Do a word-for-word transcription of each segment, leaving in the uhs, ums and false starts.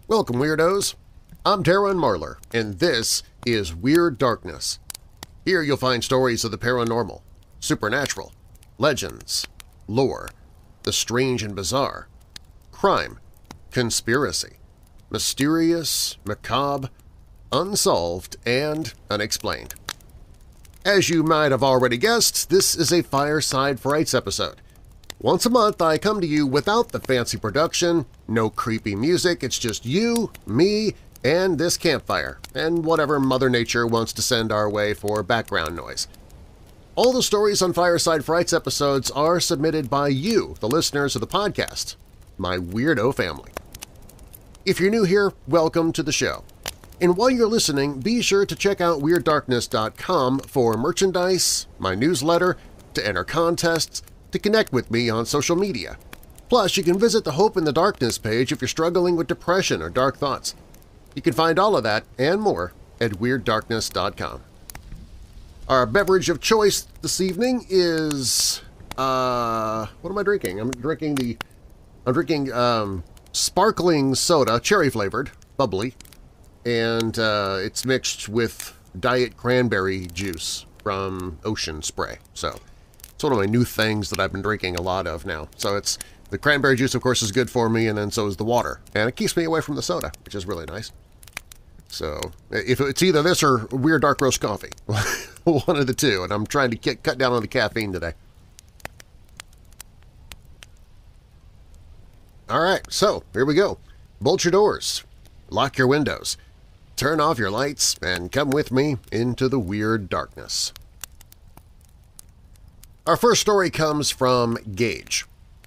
Welcome, Weirdos! I'm Darren Marlar, and this is Weird Darkness. Here you'll find stories of the paranormal, supernatural, legends, lore, the strange and bizarre, crime, conspiracy, mysterious, macabre, unsolved, and unexplained. As you might have already guessed, this is a Fireside Frights episode. Once a month, I come to you without the fancy production, no creepy music, it's just you, me, and this campfire, and whatever Mother Nature wants to send our way for background noise. All the stories on Fireside Frights episodes are submitted by you, the listeners of the podcast, my weirdo family. If you're new here, welcome to the show. And while you're listening, be sure to check out Weird Darkness dot com for merchandise, my newsletter, to enter contests, to connect with me on social media. Plus, you can visit the Hope in the Darkness page if you're struggling with depression or dark thoughts. You can find all of that and more at Weird Darkness dot com. Our beverage of choice this evening is… uh, what am I drinking? I'm drinking the… I'm drinking um, sparkling soda, cherry-flavored, bubbly, and uh, it's mixed with diet cranberry juice from Ocean Spray. So it's one of my new things that I've been drinking a lot of now. So it's the cranberry juice, of course, is good for me, and then so is the water. And it keeps me away from the soda, which is really nice. So if it's either this or Weird Dark Roast coffee, one of the two, and I'm trying to get, cut down on the caffeine today. All right, so here we go. Bolt your doors, lock your windows, turn off your lights, and come with me into the Weird Darkness. Our first story comes from Gage.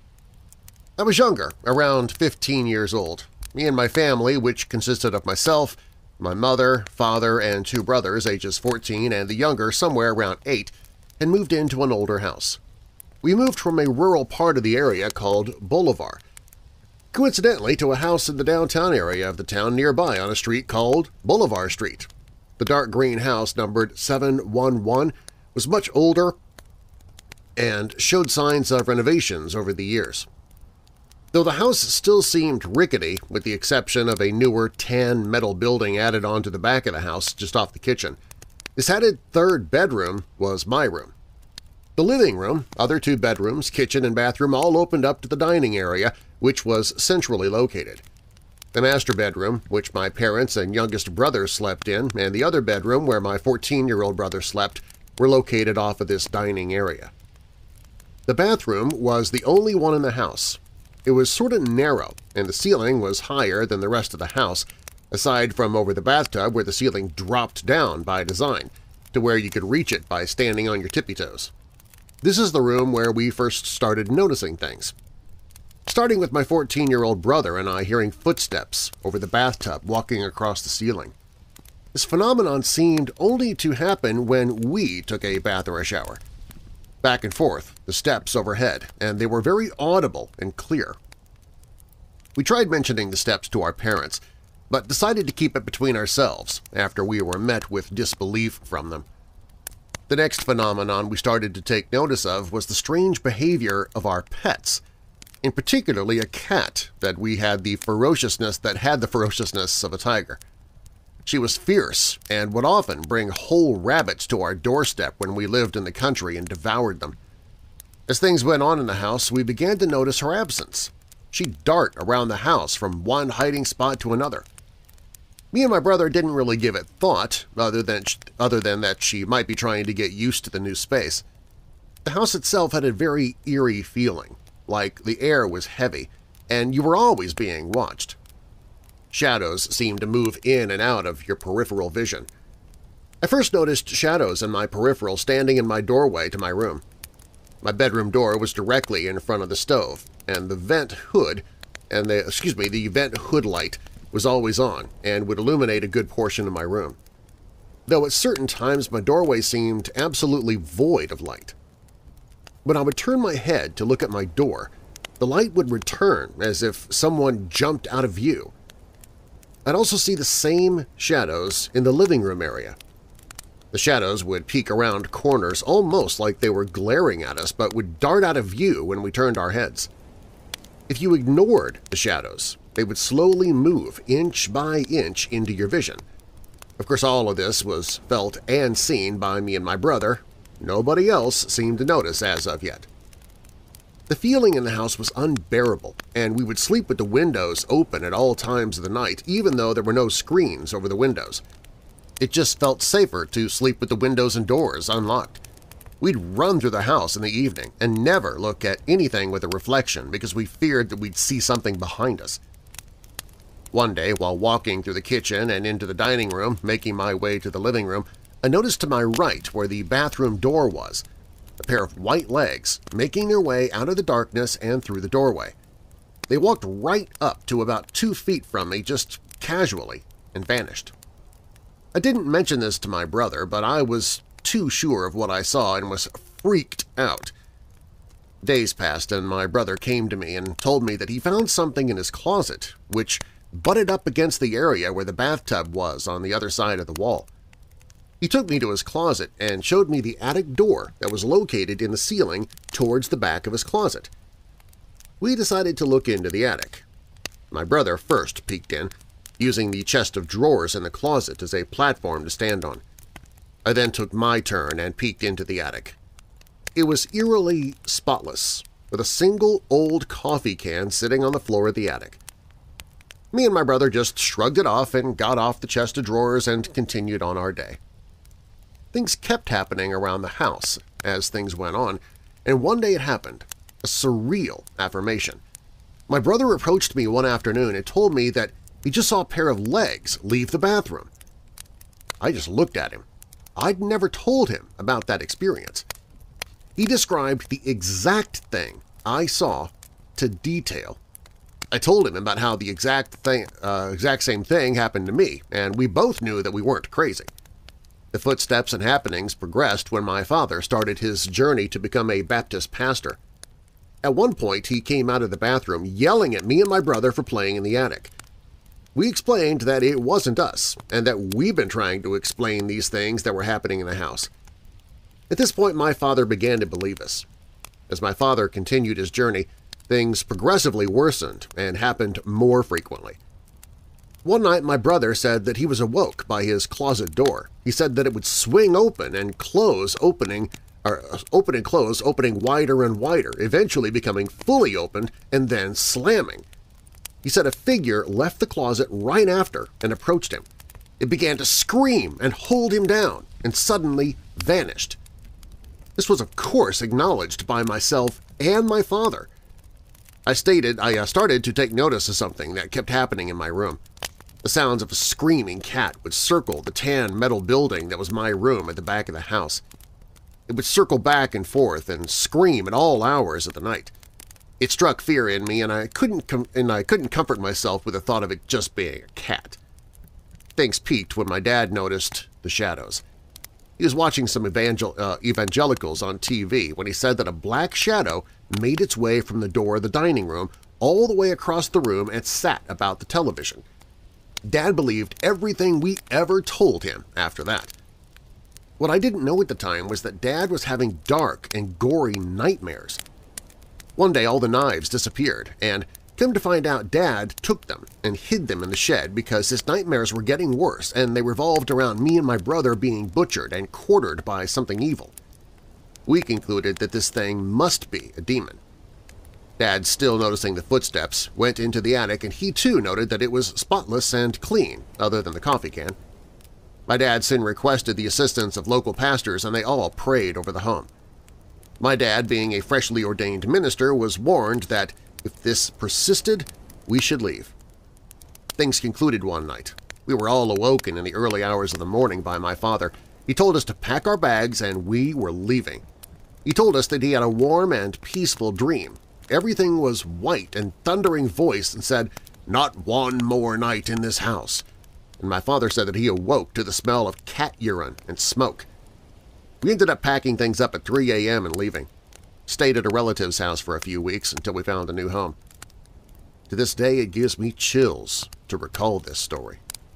I was younger, around fifteen years old. Me and my family, which consisted of myself, my mother, father, and two brothers ages fourteen and the younger somewhere around eight, had moved into an older house. We moved from a rural part of the area called Bolivar, coincidentally to a house in the downtown area of the town nearby on a street called Bolivar Street. The dark green house numbered seven one one was much older and showed signs of renovations over the years. Though the house still seemed rickety, with the exception of a newer tan metal building added onto the back of the house just off the kitchen, this added third bedroom was my room. The living room, other two bedrooms, kitchen, and bathroom all opened up to the dining area, which was centrally located. The master bedroom, which my parents and youngest brother slept in, and the other bedroom where my fourteen-year-old brother slept, were located off of this dining area. The bathroom was the only one in the house. It was sort of narrow, and the ceiling was higher than the rest of the house, aside from over the bathtub where the ceiling dropped down by design, to where you could reach it by standing on your tippy toes. This is the room where we first started noticing things. Starting with my fourteen-year-old brother and I hearing footsteps over the bathtub walking across the ceiling. This phenomenon seemed only to happen when we took a bath or a shower. Back and forth, the steps overhead, and they were very audible and clear. We tried mentioning the steps to our parents, but decided to keep it between ourselves after we were met with disbelief from them. The next phenomenon we started to take notice of was the strange behavior of our pets, in particularly a cat that we had the ferociousness that had the ferociousness of a tiger. She was fierce and would often bring whole rabbits to our doorstep when we lived in the country and devoured them. As things went on in the house, we began to notice her absence. She'd dart around the house from one hiding spot to another. Me and my brother didn't really give it thought, other than, other than that she might be trying to get used to the new space. The house itself had a very eerie feeling, like the air was heavy, and you were always being watched. Shadows seemed to move in and out of your peripheral vision. I first noticed shadows in my peripheral standing in my doorway to my room. My bedroom door was directly in front of the stove, and the vent hood and the excuse me the vent hood light was always on and would illuminate a good portion of my room. Though at certain times my doorway seemed absolutely void of light. When I would turn my head to look at my door, the light would return as if someone jumped out of view. I'd also see the same shadows in the living room area. The shadows would peek around corners almost like they were glaring at us but would dart out of view when we turned our heads. If you ignored the shadows, They would slowly move inch by inch into your vision. Of course, all of this was felt and seen by me and my brother. Nobody else seemed to notice as of yet. The feeling in the house was unbearable, and we would sleep with the windows open at all times of the night, even though there were no screens over the windows. It just felt safer to sleep with the windows and doors unlocked. We'd run through the house in the evening and never look at anything with a reflection because we feared that we'd see something behind us. One day, while walking through the kitchen and into the dining room, making my way to the living room, I noticed to my right where the bathroom door was a pair of white legs making their way out of the darkness and through the doorway. They walked right up to about two feet from me just casually and vanished. I didn't mention this to my brother, but I was too sure of what I saw and was freaked out. Days passed and my brother came to me and told me that he found something in his closet which butted up against the area where the bathtub was on the other side of the wall. He took me to his closet and showed me the attic door that was located in the ceiling towards the back of his closet. We decided to look into the attic. My brother first peeked in, using the chest of drawers in the closet as a platform to stand on. I then took my turn and peeked into the attic. It was eerily spotless, with a single old coffee can sitting on the floor of the attic. Me and my brother just shrugged it off and got off the chest of drawers and continued on our day. Things kept happening around the house as things went on, and one day it happened, a surreal affirmation. My brother approached me one afternoon and told me that he just saw a pair of legs leave the bathroom. I just looked at him. I'd never told him about that experience. He described the exact thing I saw to detail. I told him about how the exact, thing, uh, exact same thing happened to me, and we both knew that we weren't crazy. The footsteps and happenings progressed when my father started his journey to become a Baptist pastor. At one point, he came out of the bathroom yelling at me and my brother for playing in the attic. We explained that it wasn't us, and that we'd been trying to explain these things that were happening in the house. At this point, my father began to believe us. As my father continued his journey, things progressively worsened and happened more frequently. One night, my brother said that he was awoke by his closet door. He said that it would swing open and close, opening, or open and close, opening wider and wider, eventually becoming fully opened and then slamming. He said a figure left the closet right after and approached him. It began to scream and hold him down and suddenly vanished. This was, of course, acknowledged by myself and my father. I stated I uh, started to take notice of something that kept happening in my room. The sounds of a screaming cat would circle the tan metal building that was my room at the back of the house. It would circle back and forth and scream at all hours of the night. It struck fear in me, and I couldn't com and I couldn't comfort myself with the thought of it just being a cat. Things peaked when my dad noticed the shadows. He was watching some evangel uh, evangelicals on T V when he said that a black shadow made its way from the door of the dining room all the way across the room and sat about the television. Dad believed everything we ever told him after that. What I didn't know at the time was that Dad was having dark and gory nightmares. One day all the knives disappeared, and come to find out Dad took them and hid them in the shed because his nightmares were getting worse and they revolved around me and my brother being butchered and quartered by something evil. We concluded that this thing must be a demon. Dad, still noticing the footsteps, went into the attic and he too noted that it was spotless and clean, other than the coffee can. My dad soon requested the assistance of local pastors and they all prayed over the home. My dad, being a freshly ordained minister, was warned that if this persisted, we should leave. Things concluded one night. We were all awoken in the early hours of the morning by my father. He told us to pack our bags and we were leaving. He told us that he had a warm and peaceful dream. Everything was white and thundering voice and said, "Not one more night in this house." And my father said that he awoke to the smell of cat urine and smoke. We ended up packing things up at three A M and leaving. Stayed at a relative's house for a few weeks until we found a new home. To this day, it gives me chills to recall this story.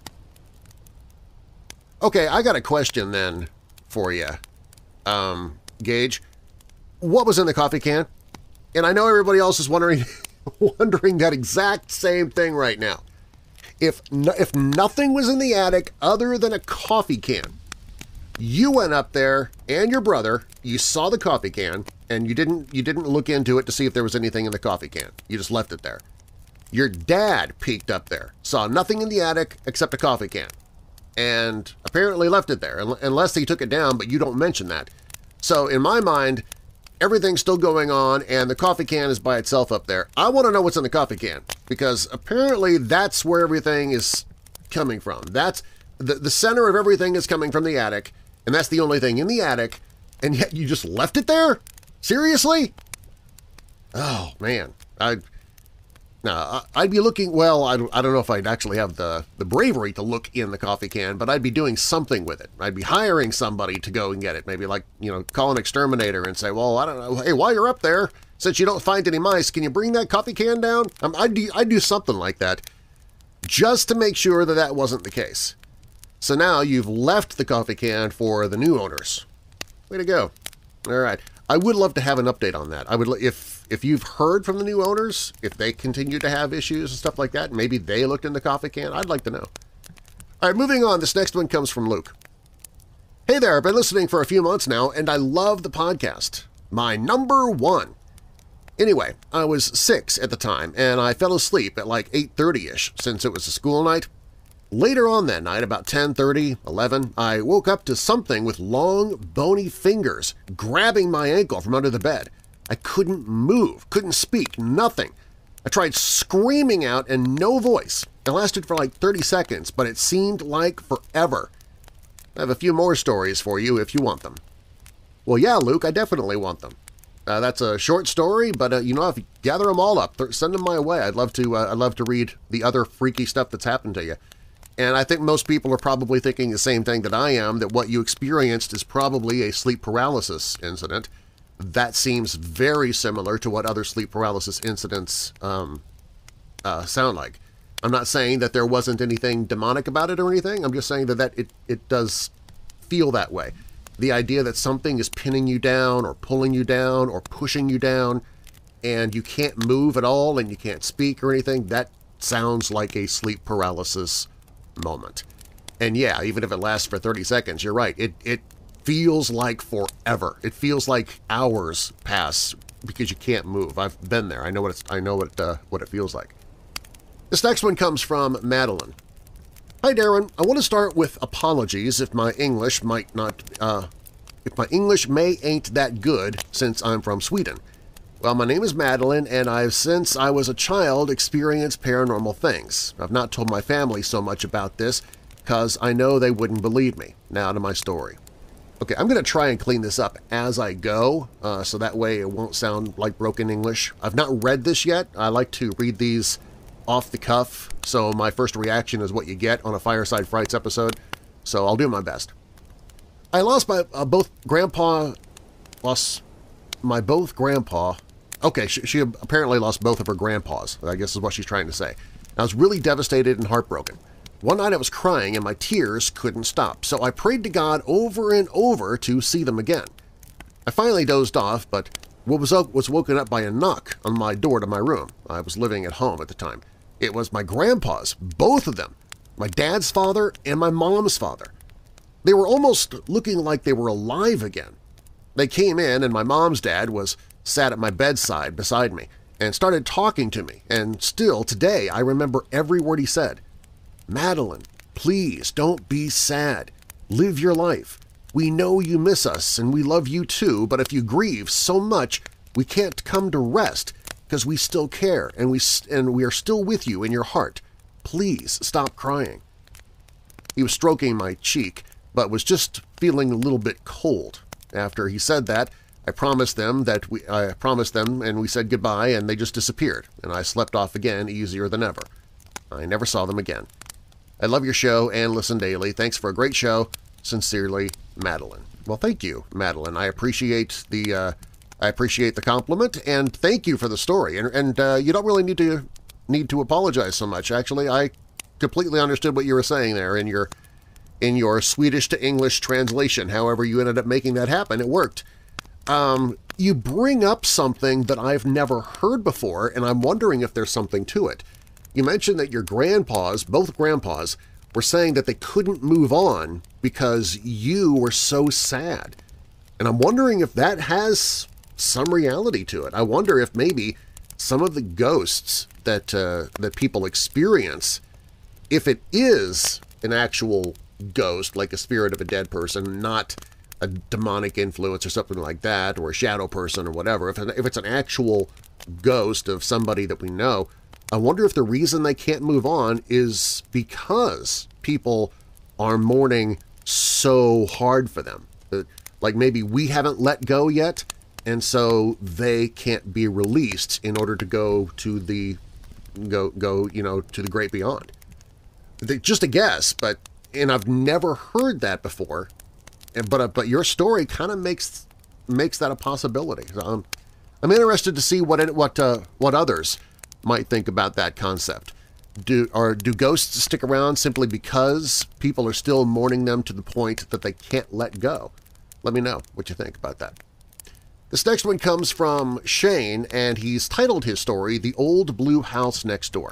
Okay, I got a question then for you, um, Gage. What was in the coffee can? And I know everybody else is wondering wondering that exact same thing right now. If, no, if nothing was in the attic other than a coffee can, you went up there and your brother, you saw the coffee can, and you didn't, you didn't look into it to see if there was anything in the coffee can. You just left it there. Your dad peeked up there, saw nothing in the attic except a coffee can, and apparently left it there, unless he took it down, but you don't mention that. So in my mind, everything's still going on and the coffee can is by itself up there. I want to know what's in the coffee can, because apparently that's where everything is coming from. That's the, the center of everything is coming from the attic, and that's the only thing in the attic, and yet you just left it there? Seriously? Oh, man. I... Now, I'd be looking, well, I don't, I don't know if I'd actually have the, the bravery to look in the coffee can, but I'd be doing something with it. I'd be hiring somebody to go and get it. Maybe like, you know, call an exterminator and say, well, I don't know, hey, while you're up there, since you don't find any mice, can you bring that coffee can down? Um, I'd, do, I'd do something like that just to make sure that that wasn't the case. So now you've left the coffee can for the new owners. Way to go. All right. I would love to have an update on that. I would, if if you've heard from the new owners, if they continue to have issues and stuff like that, maybe they looked in the coffee can, I'd like to know. All right, moving on. This next one comes from Luke. Hey there, I've been listening for a few months now, and I love the podcast. My number one. Anyway, I was six at the time, and I fell asleep at like eight thirty-ish since it was a school night. Later on that night, about ten thirty, eleven, I woke up to something with long, bony fingers grabbing my ankle from under the bed. I couldn't move, couldn't speak, nothing. I tried screaming out and no voice. It lasted for like thirty seconds, but it seemed like forever. I have a few more stories for you if you want them. Well, yeah, Luke, I definitely want them. Uh, that's a short story, but uh, you know, if you gather them all up, send them my way. I'd love to. Uh, I'd love to read the other freaky stuff that's happened to you. And I think most people are probably thinking the same thing that I am, that what you experienced is probably a sleep paralysis incident. That seems very similar to what other sleep paralysis incidents um, uh, sound like. I'm not saying that there wasn't anything demonic about it or anything. I'm just saying that, that it, it does feel that way. The idea that something is pinning you down or pulling you down or pushing you down and you can't move at all and you can't speak or anything, that sounds like a sleep paralysis moment. And yeah, even if it lasts for thirty seconds, you're right. It, it feels like forever. It feels like hours pass because you can't move. I've been there. I know what it's, I know what, uh, what it feels like. This next one comes from Madeline. Hi, Darren. I want to start with apologies if my English might not, uh, if my English may ain't that good since I'm from Sweden. Well, my name is Madeline, and I've since I was a child experienced paranormal things. I've not told my family so much about this because I know they wouldn't believe me. Now to my story. Okay, I'm going to try and clean this up as I go, uh, so that way it won't sound like broken English. I've not read this yet. I like to read these off the cuff, so my first reaction is what you get on a Fireside Frights episode, so I'll do my best. I lost my uh, both grandpa, lost my both grandpa, okay, she, she apparently lost both of her grandpas, I guess is what she's trying to say. I was really devastated and heartbroken. One night I was crying and my tears couldn't stop, so I prayed to God over and over to see them again. I finally dozed off, but was, was woken up by a knock on my door to my room. I was living at home at the time. It was my grandpas, both of them, my dad's father and my mom's father. They were almost looking like they were alive again. They came in and my mom's dad was sat at my bedside beside me and started talking to me, and still today I remember every word he said. Madeline, please don't be sad. Live your life. We know you miss us and we love you too, but if you grieve so much, we can't come to rest because we still care and we, and we are still with you in your heart. Please stop crying. He was stroking my cheek, but was just feeling a little bit cold. After he said that, I promised them that we I promised them and we said goodbye, and they just disappeared, and I slept off again easier than ever. I never saw them again. I love your show and listen daily. Thanks for a great show. Sincerely, Madeline. Well, thank you, Madeline. I appreciate the uh, I appreciate the compliment, and thank you for the story. And, and uh, you don't really need to need to apologize so much. Actually, I completely understood what you were saying there in your in your Swedish to English translation. However you ended up making that happen, it worked. um, you bring up something that I've never heard before, and I'm wondering if there's something to it. You mentioned that your grandpas, both grandpas, were saying that they couldn't move on because you were so sad. And I'm wondering if that has some reality to it. I wonder if maybe some of the ghosts that, uh, that people experience, if it is an actual ghost, like a spirit of a dead person, not a demonic influence or something like that, or a shadow person or whatever, if, if it's an actual ghost of somebody that we know, I wonder if the reason they can't move on is because people are mourning so hard for them. Like maybe we haven't let go yet, and so they can't be released in order to go to the go go you know to the great beyond. They, just a guess, but and I've never heard that before. And but uh, but your story kind of makes makes that a possibility. So I'm I'm interested to see what it, what uh, what others might think about that concept. Do or do ghosts stick around simply because people are still mourning them to the point that they can't let go? Let me know what you think about that. This next one comes from Shane, and he's titled his story, "The Old Blue House Next Door."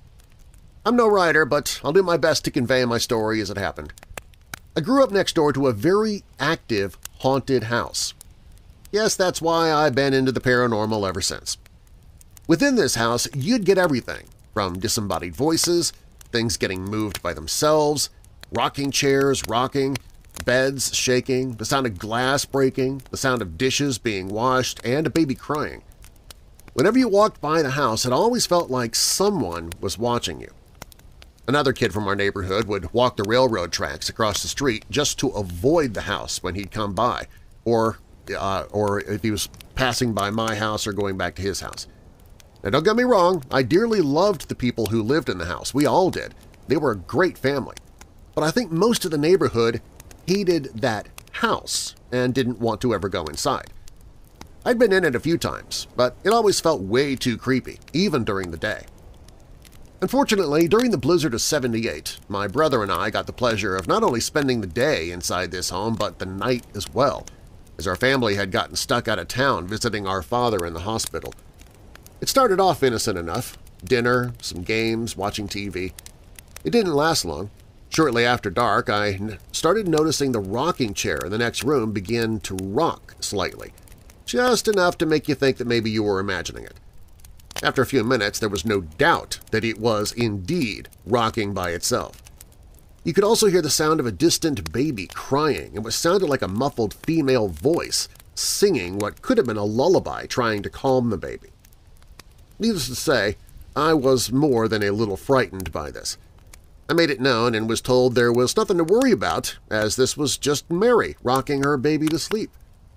I'm no writer, but I'll do my best to convey my story as it happened. I grew up next door to a very active haunted house. Yes, that's why I've been into the paranormal ever since. Within this house, you'd get everything, from disembodied voices, things getting moved by themselves, rocking chairs rocking, beds shaking, the sound of glass breaking, the sound of dishes being washed, and a baby crying. Whenever you walked by the house, it always felt like someone was watching you. Another kid from our neighborhood would walk the railroad tracks across the street just to avoid the house when he'd come by, or, uh, or if he was passing by my house or going back to his house. Now, don't get me wrong, I dearly loved the people who lived in the house. We all did. They were a great family. But I think most of the neighborhood hated that house and didn't want to ever go inside. I'd been in it a few times, but it always felt way too creepy, even during the day. Unfortunately, during the blizzard of seventy-eight, my brother and I got the pleasure of not only spending the day inside this home, but the night as well, as our family had gotten stuck out of town visiting our father in the hospital. It started off innocent enough – dinner, some games, watching T V. It didn't last long. Shortly after dark, I started noticing the rocking chair in the next room begin to rock slightly, just enough to make you think that maybe you were imagining it. After a few minutes, there was no doubt that it was indeed rocking by itself. You could also hear the sound of a distant baby crying and what sounded like a muffled female voice singing what could have been a lullaby trying to calm the baby. Needless to say, I was more than a little frightened by this. I made it known and was told there was nothing to worry about, as this was just Mary rocking her baby to sleep.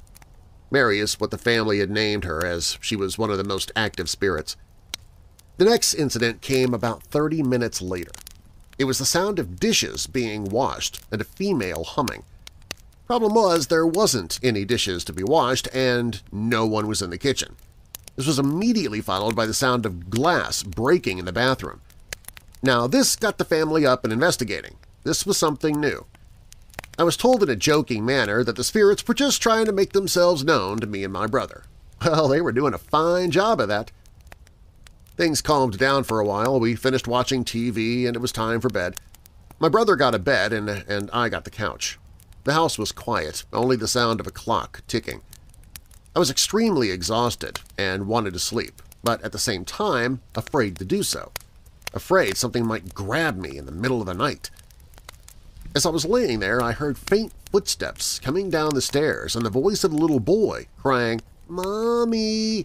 Mary is what the family had named her, as she was one of the most active spirits. The next incident came about thirty minutes later. It was the sound of dishes being washed and a female humming. Problem was, there wasn't any dishes to be washed, and no one was in the kitchen. This was immediately followed by the sound of glass breaking in the bathroom. Now, this got the family up and investigating. This was something new. I was told in a joking manner that the spirits were just trying to make themselves known to me and my brother. Well, they were doing a fine job of that. Things calmed down for a while. We finished watching T V, and it was time for bed. My brother got a bed, and, and I got the couch. The house was quiet, only the sound of a clock ticking. I was extremely exhausted and wanted to sleep, but at the same time afraid to do so. Afraid something might grab me in the middle of the night. As I was laying there, I heard faint footsteps coming down the stairs and the voice of a little boy crying, "Mommy!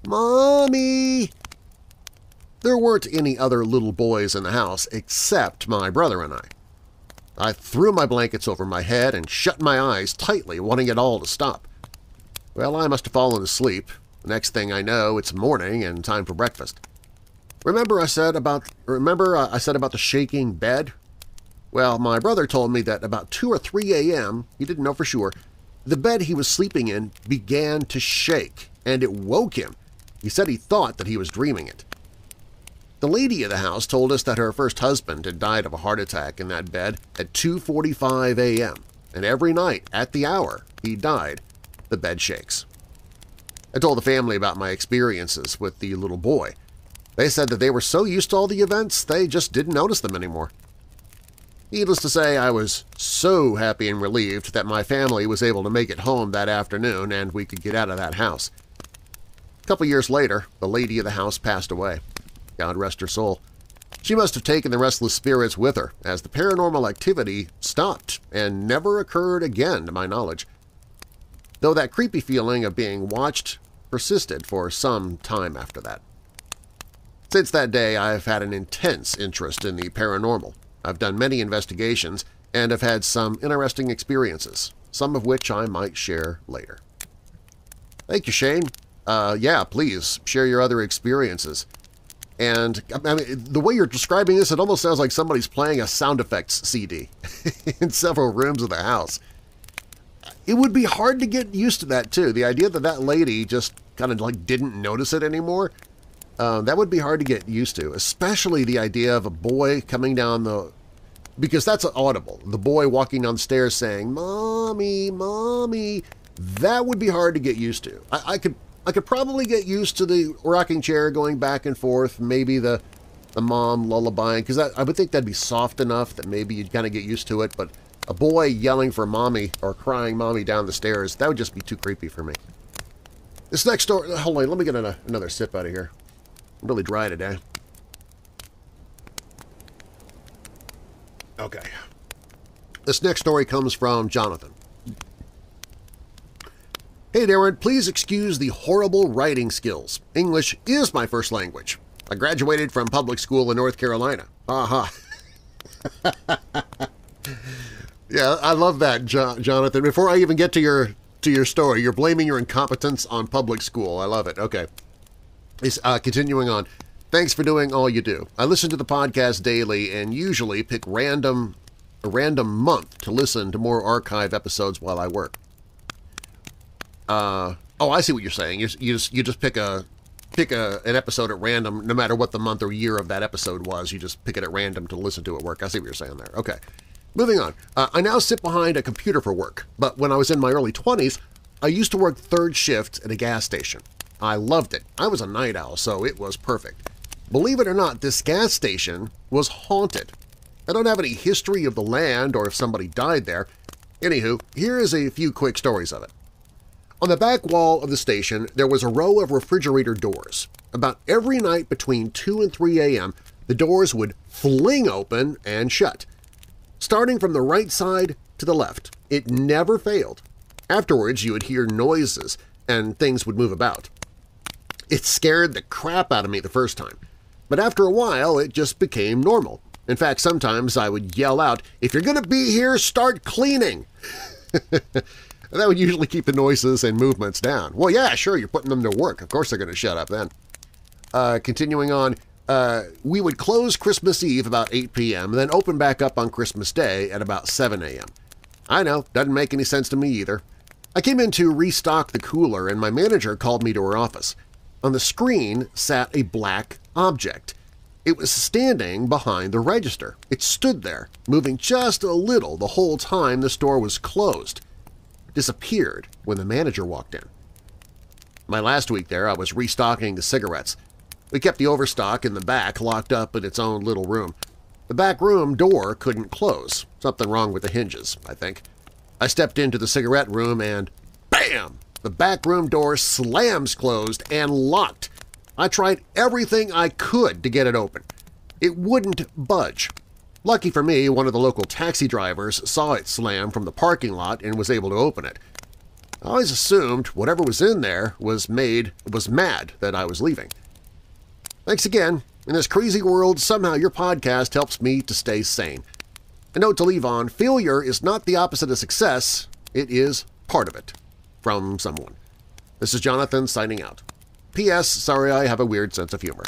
Mommy!" There weren't any other little boys in the house except my brother and I. I threw my blankets over my head and shut my eyes tightly, wanting it all to stop. Well, I must have fallen asleep. The next thing I know, it's morning and time for breakfast. Remember I said about remember I said about the shaking bed? Well, my brother told me that about two or three a m, he didn't know for sure, the bed he was sleeping in began to shake, and it woke him. He said he thought that he was dreaming it. The lady of the house told us that her first husband had died of a heart attack in that bed at two forty-five a m, and every night at the hour he died, the bed shakes. I told the family about my experiences with the little boy. They said that they were so used to all the events, they just didn't notice them anymore. Needless to say, I was so happy and relieved that my family was able to make it home that afternoon and we could get out of that house. A couple years later, the lady of the house passed away. God rest her soul. She must have taken the restless spirits with her, as the paranormal activity stopped and never occurred again to my knowledge, though that creepy feeling of being watched persisted for some time after that. Since that day, I've had an intense interest in the paranormal. I've done many investigations and have had some interesting experiences, some of which I might share later. Thank you, Shane. Uh, yeah, please share your other experiences. And I mean, the way you're describing this, it almost sounds like somebody's playing a sound effects C D in several rooms of the house. It would be hard to get used to that, too. The idea that that lady just kind of like didn't notice it anymore, uh, that would be hard to get used to, especially the idea of a boy coming down the... Because that's audible. The boy walking down the stairs saying, "Mommy, Mommy," that would be hard to get used to. I, I could I could probably get used to the rocking chair going back and forth, maybe the, the mom lullabying, because I would think that'd be soft enough that maybe you'd kind of get used to it, but a boy yelling for mommy or crying mommy down the stairs, that would just be too creepy for me. This next story, hold on, let me get a, another sip out of here. I'm really dry today. Okay. This next story comes from Jonathan. Hey Darren, please excuse the horrible writing skills. English is my first language. I graduated from public school in North Carolina. Aha. Yeah, I love that, jo Jonathan. Before I even get to your to your story, you're blaming your incompetence on public school. I love it. Okay. Uh, continuing on. Thanks for doing all you do. I listen to the podcast daily and usually pick random a random month to listen to more archive episodes while I work. Uh, oh, I see what you're saying. You, you just you just pick a pick a an episode at random, no matter what the month or year of that episode was. You just pick it at random to listen to at work. I see what you're saying there. Okay, moving on. Uh, I now sit behind a computer for work, but when I was in my early twenties, I used to work third shift at a gas station. I loved it. I was a night owl, so it was perfect. Believe it or not, this gas station was haunted. I don't have any history of the land or if somebody died there. Anywho, here is a few quick stories of it. On the back wall of the station, there was a row of refrigerator doors. About every night between two and three A M, the doors would fling open and shut. Starting from the right side to the left, it never failed. Afterwards, you would hear noises and things would move about. It scared the crap out of me the first time, but after a while, it just became normal. In fact, sometimes I would yell out, "If you're going to be here, start cleaning!" That would usually keep the noises and movements down. Well, yeah, sure, you're putting them to work. Of course they're going to shut up then. Uh, continuing on, uh, we would close Christmas Eve about eight P M and then open back up on Christmas Day at about seven A M I know, doesn't make any sense to me either. I came in to restock the cooler and my manager called me to her office. On the screen sat a black object. It was standing behind the register. It stood there, moving just a little the whole time the store was closed. Disappeared when the manager walked in. My last week there, I was restocking the cigarettes. We kept the overstock in the back locked up in its own little room. The back room door couldn't close. Something wrong with the hinges, I think. I stepped into the cigarette room and bam! The back room door slams closed and locked. I tried everything I could to get it open. It wouldn't budge. Lucky for me, one of the local taxi drivers saw it slam from the parking lot and was able to open it. I always assumed whatever was in there was made was mad that I was leaving. Thanks again. In this crazy world, somehow your podcast helps me to stay sane. A note to leave on, failure is not the opposite of success, it is part of it. From someone. This is Jonathan signing out. P S. Sorry I have a weird sense of humor.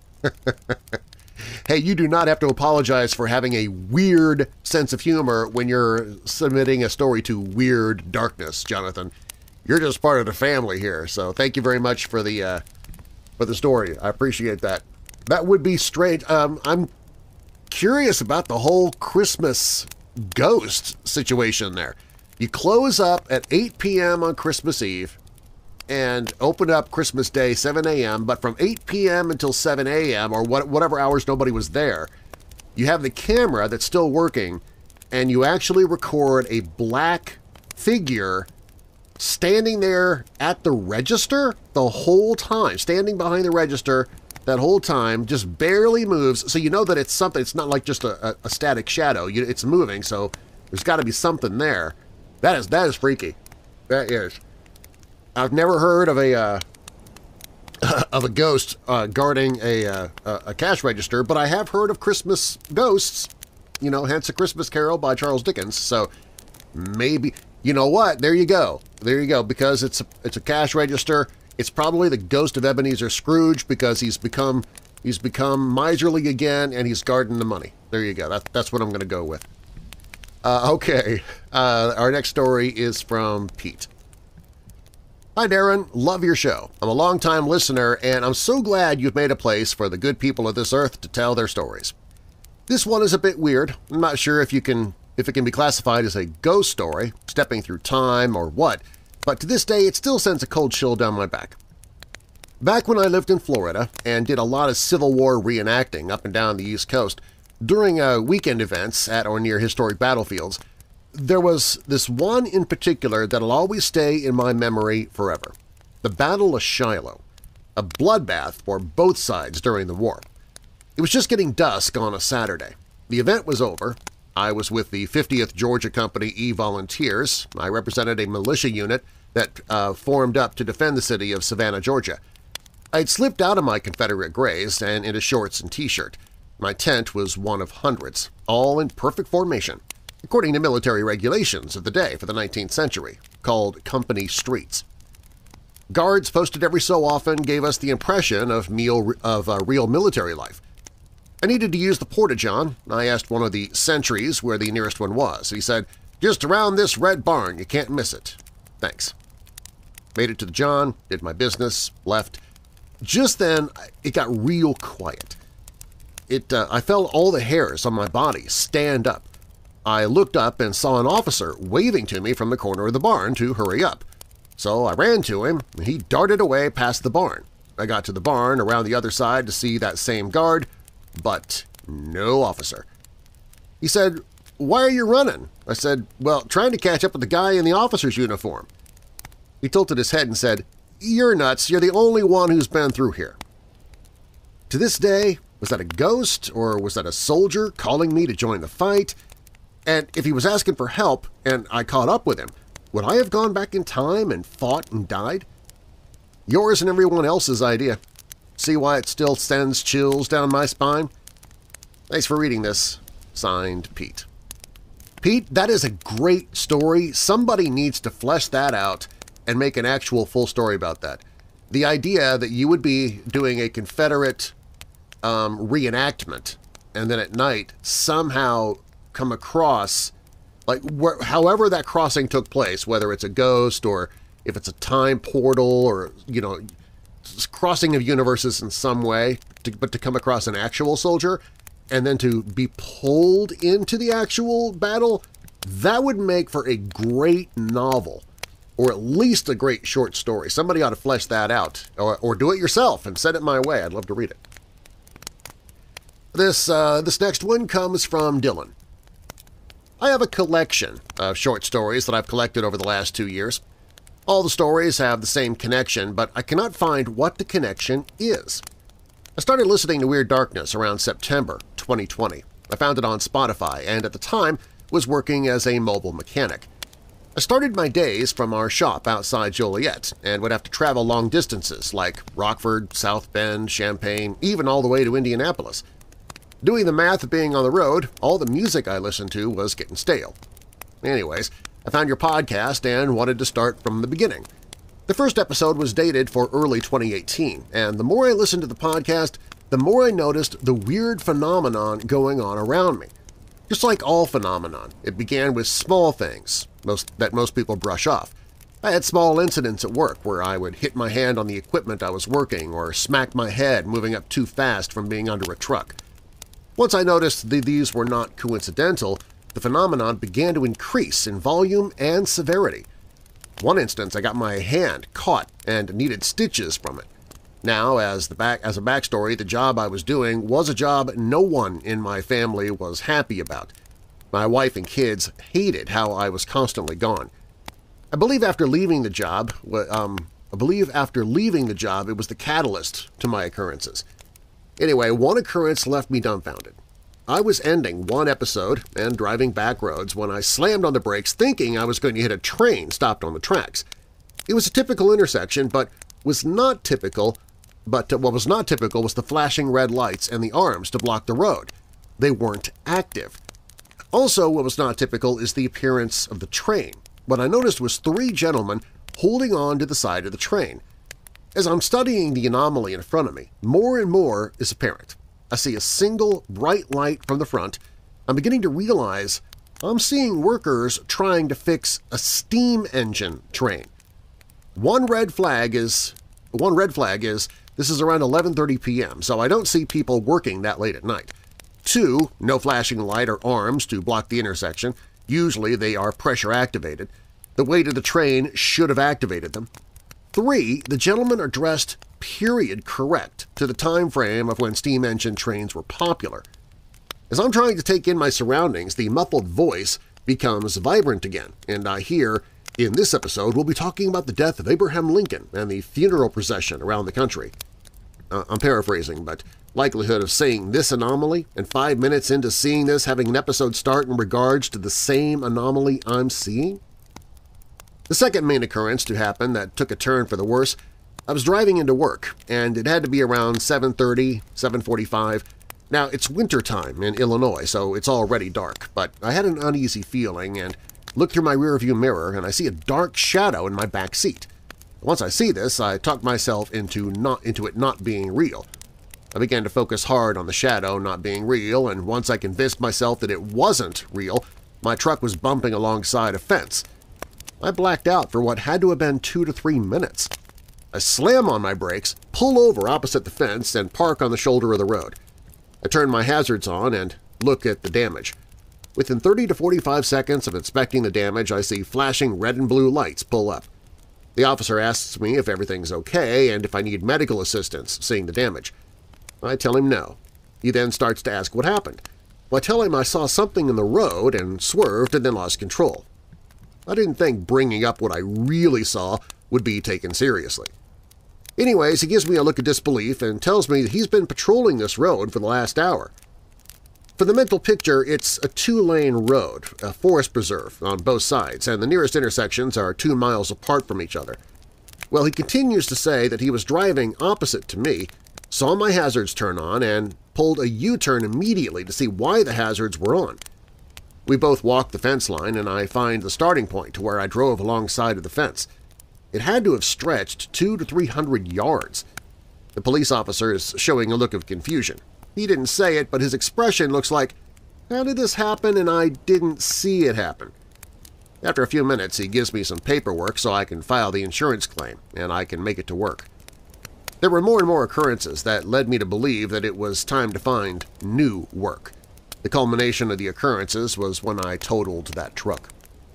Hey, you do not have to apologize for having a weird sense of humor when you're submitting a story to Weird Darkness, Jonathan. You're just part of the family here, so thank you very much for the uh, for the story. I appreciate that. That would be strange. Um, I'm curious about the whole Christmas ghost situation there. You close up at eight P M on Christmas Eve, and opened up Christmas Day, seven a m, but from eight p m until seven a m or what, whatever hours nobody was there, you have the camera that's still working, and you actually record a black figure standing there at the register the whole time, standing behind the register that whole time, just barely moves, so you know that it's something. It's not like just a, a, a static shadow. You, it's moving, so there's got to be something there. That is that is freaky. That is. I've never heard of a uh, of a ghost uh, guarding a, uh, a cash register, but I have heard of Christmas ghosts, you know, hence A Christmas Carol by Charles Dickens. So maybe, you know what, there you go. There you go, because it's a, it's a cash register. It's probably the ghost of Ebenezer Scrooge because he's become he's become miserly again and he's guarding the money. There you go. That, that's what I'm going to go with. Uh, okay, uh, our next story is from Pete. Hi Darren, love your show. I'm a long-time listener and I'm so glad you've made a place for the good people of this earth to tell their stories. This one is a bit weird. I'm not sure if you can if it can be classified as a ghost story, stepping through time or what, but to this day it still sends a cold chill down my back. Back when I lived in Florida and did a lot of Civil War reenacting up and down the East Coast, during uh, weekend events at or near historic battlefields, there was this one in particular that'll always stay in my memory forever. The Battle of Shiloh, a bloodbath for both sides during the war. It was just getting dusk on a Saturday. The event was over. I was with the fiftieth Georgia Company E Volunteers. I represented a militia unit that uh, formed up to defend the city of Savannah, Georgia. I'd slipped out of my Confederate grays and into shorts and t-shirt. My tent was one of hundreds, all in perfect formation, according to military regulations of the day for the nineteenth century, called company streets. Guards posted every so often gave us the impression of, meal, of uh, real military life. I needed to use the porta-john. I asked one of the sentries where the nearest one was. He said, "Just around this red barn, you can't miss it." Thanks. Made it to the john, did my business, left. Just then, it got real quiet. It, uh, I felt all the hairs on my body stand up. I looked up and saw an officer waving to me from the corner of the barn to hurry up. So I ran to him, and he darted away past the barn. I got to the barn around the other side to see that same guard, but no officer. He said, "Why are you running?" I said, "Well, trying to catch up with the guy in the officer's uniform." He tilted his head and said, "You're nuts. You're the only one who's been through here." To this day, was that a ghost or was that a soldier calling me to join the fight? And if he was asking for help and I caught up with him, would I have gone back in time and fought and died? Yours and everyone else's idea. See why it still sends chills down my spine? Thanks for reading this. Signed, Pete. Pete, that is a great story. Somebody needs to flesh that out and make an actual full story about that. The idea that you would be doing a Confederate um, reenactment and then at night somehow come across, like wh however that crossing took place, whether it's a ghost or if it's a time portal or, you know, crossing of universes in some way, to, but to come across an actual soldier and then to be pulled into the actual battle, that would make for a great novel or at least a great short story. Somebody ought to flesh that out or, or do it yourself and send it my way. I'd love to read it. This, uh, this next one comes from Dylan. I have a collection of short stories that I've collected over the last two years. All the stories have the same connection, but I cannot find what the connection is. I started listening to Weird Darkness around September twenty twenty. I found it on Spotify and at the time was working as a mobile mechanic. I started my days from our shop outside Joliet and would have to travel long distances like Rockford, South Bend, Champaign, even all the way to Indianapolis. Doing the math of being on the road, all the music I listened to was getting stale. Anyways, I found your podcast and wanted to start from the beginning. The first episode was dated for early twenty eighteen, and the more I listened to the podcast, the more I noticed the weird phenomenon going on around me. Just like all phenomenon, it began with small things most, that most people brush off. I had small incidents at work where I would hit my hand on the equipment I was working or smack my head moving up too fast from being under a truck. Once I noticed that these were not coincidental, the phenomenon began to increase in volume and severity. One instance, I got my hand caught and needed stitches from it. Now, as, the back, as a backstory, the job I was doing was a job no one in my family was happy about. My wife and kids hated how I was constantly gone. I believe after leaving the job, um, I believe after leaving the job, it was the catalyst to my occurrences. Anyway, one occurrence left me dumbfounded. I was ending one episode and driving back roads when I slammed on the brakes thinking I was going to hit a train stopped on the tracks. It was a typical intersection, but was not typical But what was not typical was the flashing red lights and the arms to block the road. They weren't active. Also, what was not typical is the appearance of the train. What I noticed was three gentlemen holding on to the side of the train. As I'm studying the anomaly in front of me, more and more is apparent. I see a single bright light from the front. I'm beginning to realize I'm seeing workers trying to fix a steam engine train. One red flag is one red flag is this is around eleven thirty p m, so I don't see people working that late at night. Two, no flashing light or arms to block the intersection. Usually they are pressure-activated. The weight of the train should have activated them. Three, the gentlemen are dressed period correct to the time frame of when steam engine trains were popular. As I'm trying to take in my surroundings, the muffled voice becomes vibrant again, and I hear, "In this episode, we'll be talking about the death of Abraham Lincoln and the funeral procession around the country." Uh, I'm paraphrasing, but likelihood of seeing this anomaly and five minutes into seeing this having an episode start in regards to the same anomaly I'm seeing? The second main occurrence to happen that took a turn for the worse, I was driving into work, and it had to be around seven thirty, seven forty-five. Now, it's wintertime in Illinois, so it's already dark, but I had an uneasy feeling and looked through my rearview mirror and I see a dark shadow in my back seat. Once I see this, I talk myself into, not, into it not being real. I began to focus hard on the shadow not being real, and once I convinced myself that it wasn't real, my truck was bumping alongside a fence. I blacked out for what had to have been two to three minutes. I slam on my brakes, pull over opposite the fence, and park on the shoulder of the road. I turn my hazards on and look at the damage. Within thirty to forty-five seconds of inspecting the damage, I see flashing red and blue lights pull up. The officer asks me if everything's okay and if I need medical assistance seeing the damage. I tell him no. He then starts to ask what happened. Well, I tell him I saw something in the road and swerved and then lost control. I didn't think bringing up what I really saw would be taken seriously. Anyways, he gives me a look of disbelief and tells me that he's been patrolling this road for the last hour. For the mental picture, it's a two-lane road, a forest preserve on both sides, and the nearest intersections are two miles apart from each other. Well, he continues to say that he was driving opposite to me, saw my hazards turn on, and pulled a U-turn immediately to see why the hazards were on. We both walk the fence line, and I find the starting point to where I drove alongside of the fence. It had to have stretched two to three hundred yards. The police officer is showing a look of confusion. He didn't say it, but his expression looks like, "How did this happen and I didn't see it happen?" After a few minutes, he gives me some paperwork so I can file the insurance claim, and I can make it to work. There were more and more occurrences that led me to believe that it was time to find new work. The culmination of the occurrences was when I totaled that truck.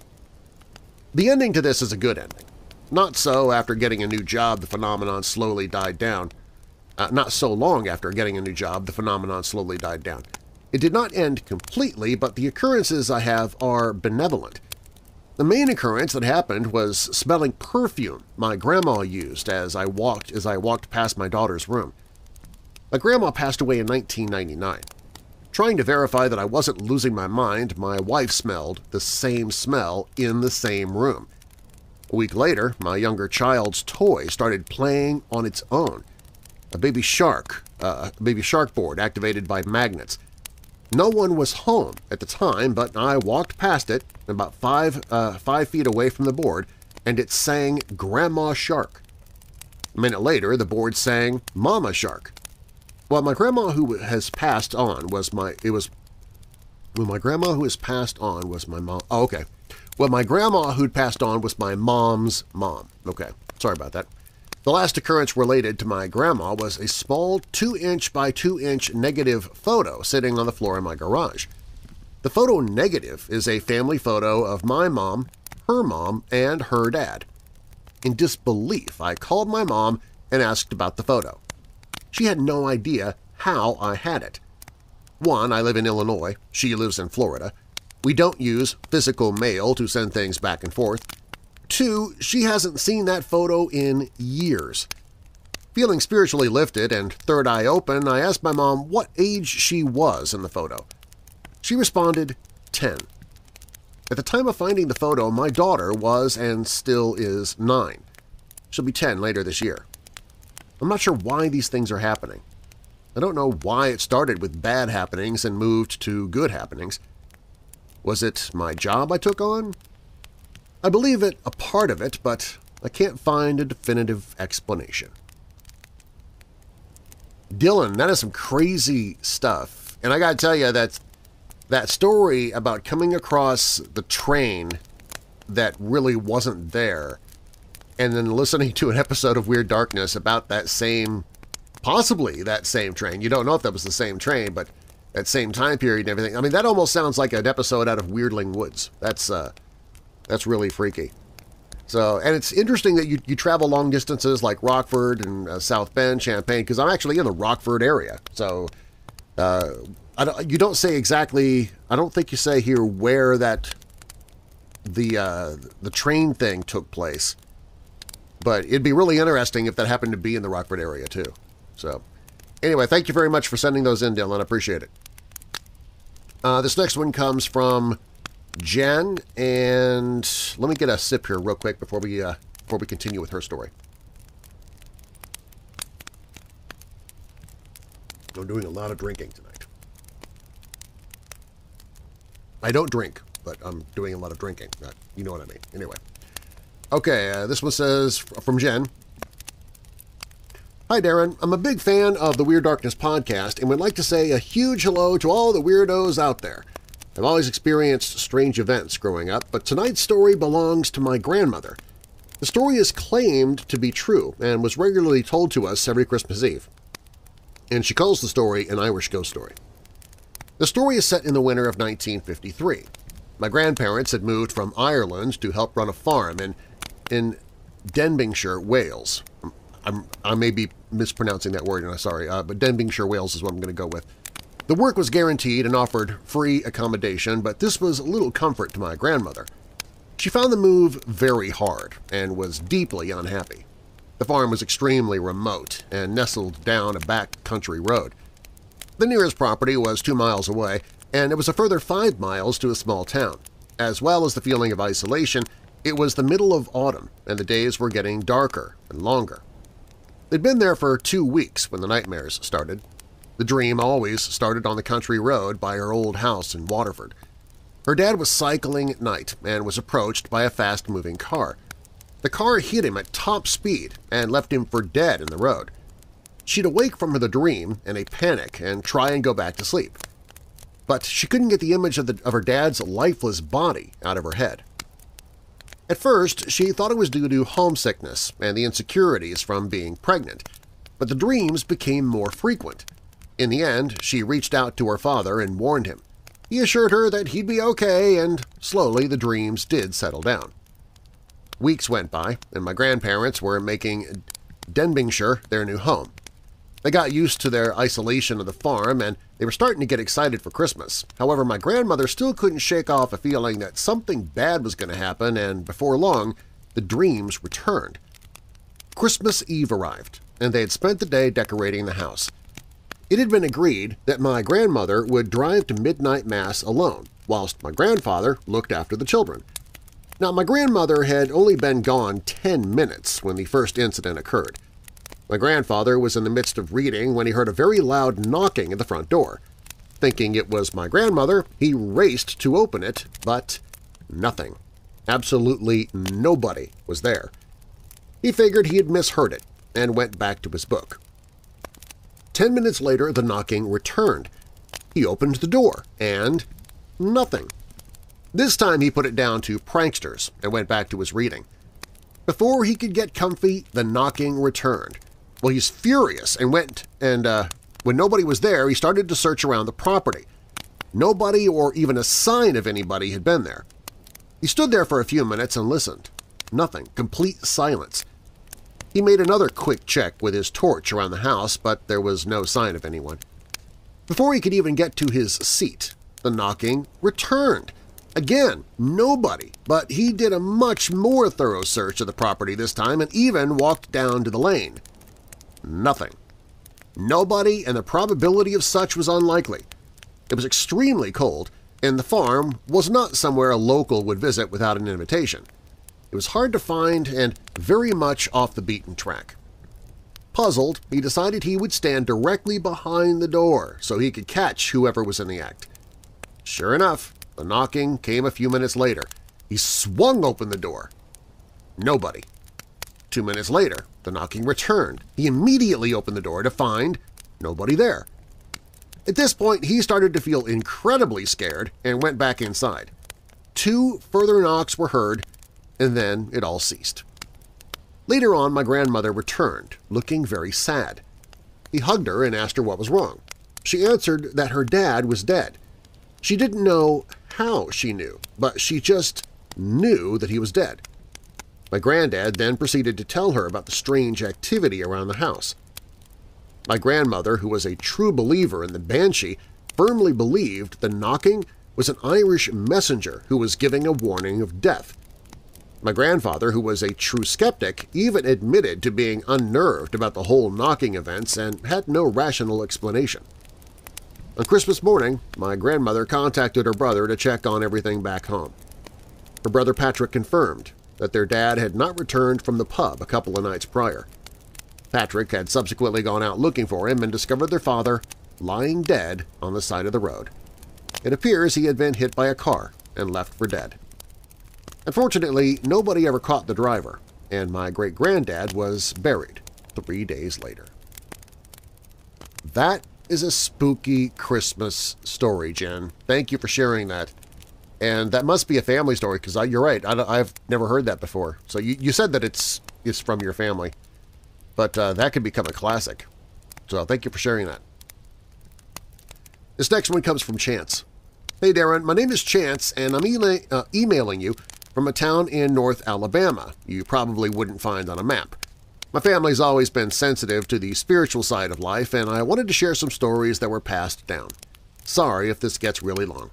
The ending to this is a good ending. Not so after getting a new job, the phenomenon slowly died down. Uh, not so long after getting a new job, the phenomenon slowly died down. It did not end completely, but the occurrences I have are benevolent. The main occurrence that happened was smelling perfume my grandma used as I walked as I walked past my daughter's room. My grandma passed away in nineteen ninety-nine. Trying to verify that I wasn't losing my mind, my wife smelled the same smell in the same room. A week later, my younger child's toy started playing on its own. A baby shark, uh, a baby shark board activated by magnets. No one was home at the time, but I walked past it about five, uh, five feet away from the board, and it sang Grandma Shark. A minute later, the board sang Mama Shark. Well, my grandma who has passed on was my, it was, well, my grandma who has passed on was my mom. Oh, okay. Well, my grandma who'd passed on was my mom's mom. Okay, sorry about that. The last occurrence related to my grandma was a small two inch by two inch negative photo sitting on the floor in my garage. The photo negative is a family photo of my mom, her mom, and her dad. In disbelief, I called my mom and asked about the photo. She had no idea how I had it. One, I live in Illinois. She lives in Florida. We don't use physical mail to send things back and forth. Two, she hasn't seen that photo in years. Feeling spiritually lifted and third eye open, I asked my mom what age she was in the photo. She responded, ten. At the time of finding the photo, my daughter was and still is nine. She'll be ten later this year. I'm not sure why these things are happening. I don't know why it started with bad happenings and moved to good happenings. Was it my job I took on? I believe it a part of it, but I can't find a definitive explanation. Dylan, that is some crazy stuff. And I gotta tell you that that story about coming across the train that really wasn't there and then listening to an episode of Weird Darkness about that same, possibly that same train. You don't know if that was the same train, but that same time period and everything. I mean, that almost sounds like an episode out of Weirdling Woods. That's uh, that's really freaky. So, and it's interesting that you, you travel long distances like Rockford and uh, South Bend, Champaign, because I'm actually in the Rockford area. So, uh, I don't, you don't say exactly, I don't think you say here where that, the, uh, the train thing took place. But it'd be really interesting if that happened to be in the Rockford area too. So, anyway, thank you very much for sending those in, Dylan. I appreciate it. Uh, this next one comes from Jen, and let me get a sip here real quick before we uh, before we continue with her story. I'm doing a lot of drinking tonight. I don't drink, but I'm doing a lot of drinking. Uh, you know what I mean. Anyway. Okay, uh, this one says from Jen. Hi, Darren. I'm a big fan of the Weird Darkness podcast and would like to say a huge hello to all the weirdos out there. I've always experienced strange events growing up, but tonight's story belongs to my grandmother. The story is claimed to be true and was regularly told to us every Christmas Eve. And she calls the story an Irish ghost story. The story is set in the winter of nineteen fifty-three. My grandparents had moved from Ireland to help run a farm in, in Denbighshire, Wales. I'm, I may be mispronouncing that word, and I'm sorry, uh, but Denbighshire, Wales is what I'm going to go with. The work was guaranteed and offered free accommodation, but this was a little comfort to my grandmother. She found the move very hard and was deeply unhappy. The farm was extremely remote and nestled down a back country road. The nearest property was two miles away, and it was a further five miles to a small town. As well as the feeling of isolation, it was the middle of autumn, and the days were getting darker and longer. They'd been there for two weeks when the nightmares started. The dream always started on the country road by her old house in Waterford. Her dad was cycling at night and was approached by a fast-moving car. The car hit him at top speed and left him for dead in the road. She'd awake from the dream in a panic and try and go back to sleep. But she couldn't get the image of, the, of her dad's lifeless body out of her head. At first, she thought it was due to homesickness and the insecurities from being pregnant, but the dreams became more frequent. In the end, she reached out to her father and warned him. He assured her that he'd be okay, and slowly the dreams did settle down. Weeks went by, and my grandparents were making Denbighshire their new home. They got used to their isolation of the farm, and they were starting to get excited for Christmas. However, my grandmother still couldn't shake off a feeling that something bad was going to happen, and before long, the dreams returned. Christmas Eve arrived, and they had spent the day decorating the house. It had been agreed that my grandmother would drive to midnight mass alone, whilst my grandfather looked after the children. Now, my grandmother had only been gone ten minutes when the first incident occurred. My grandfather was in the midst of reading when he heard a very loud knocking at the front door. Thinking it was my grandmother, he raced to open it, but nothing. Absolutely nobody was there. He figured he had misheard it and went back to his book. Ten minutes later, the knocking returned. He opened the door, and nothing. This time he put it down to pranksters and went back to his reading. Before he could get comfy, the knocking returned. Well, he's furious and went and, uh, when nobody was there, he started to search around the property. Nobody or even a sign of anybody had been there. He stood there for a few minutes and listened. Nothing. Complete silence. He made another quick check with his torch around the house, but there was no sign of anyone. Before he could even get to his seat, the knocking returned. Again, nobody, but he did a much more thorough search of the property this time and even walked down to the lane. Nothing. Nobody, and the probability of such was unlikely. It was extremely cold, and the farm was not somewhere a local would visit without an invitation. It was hard to find and very much off the beaten track. Puzzled, he decided he would stand directly behind the door so he could catch whoever was in the act. Sure enough, the knocking came a few minutes later. He swung open the door. Nobody. Two minutes later, the knocking returned. He immediately opened the door to find nobody there. At this point, he started to feel incredibly scared and went back inside. Two further knocks were heard, and then it all ceased. Later on, my grandmother returned, looking very sad. He hugged her and asked her what was wrong. She answered that her dad was dead. She didn't know how she knew, but she just knew that he was dead. My granddad then proceeded to tell her about the strange activity around the house. My grandmother, who was a true believer in the banshee, firmly believed the knocking was an Irish messenger who was giving a warning of death. My grandfather, who was a true skeptic, even admitted to being unnerved about the whole knocking events and had no rational explanation. On Christmas morning, my grandmother contacted her brother to check on everything back home. Her brother Patrick confirmed that their dad had not returned from the pub a couple of nights prior. Patrick had subsequently gone out looking for him and discovered their father lying dead on the side of the road. It appears he had been hit by a car and left for dead. Unfortunately, nobody ever caught the driver, and my great-granddad was buried three days later. That is a spooky Christmas story, Jen. Thank you for sharing that. And that must be a family story, because you're right, I, I've never heard that before. So you, you said that it's, it's from your family, but uh, that could become a classic. So thank you for sharing that. This next one comes from Chance. Hey Darren, my name is Chance, and I'm e uh, emailing you from a town in North Alabama you probably wouldn't find on a map. My family's always been sensitive to the spiritual side of life, and I wanted to share some stories that were passed down. Sorry if this gets really long.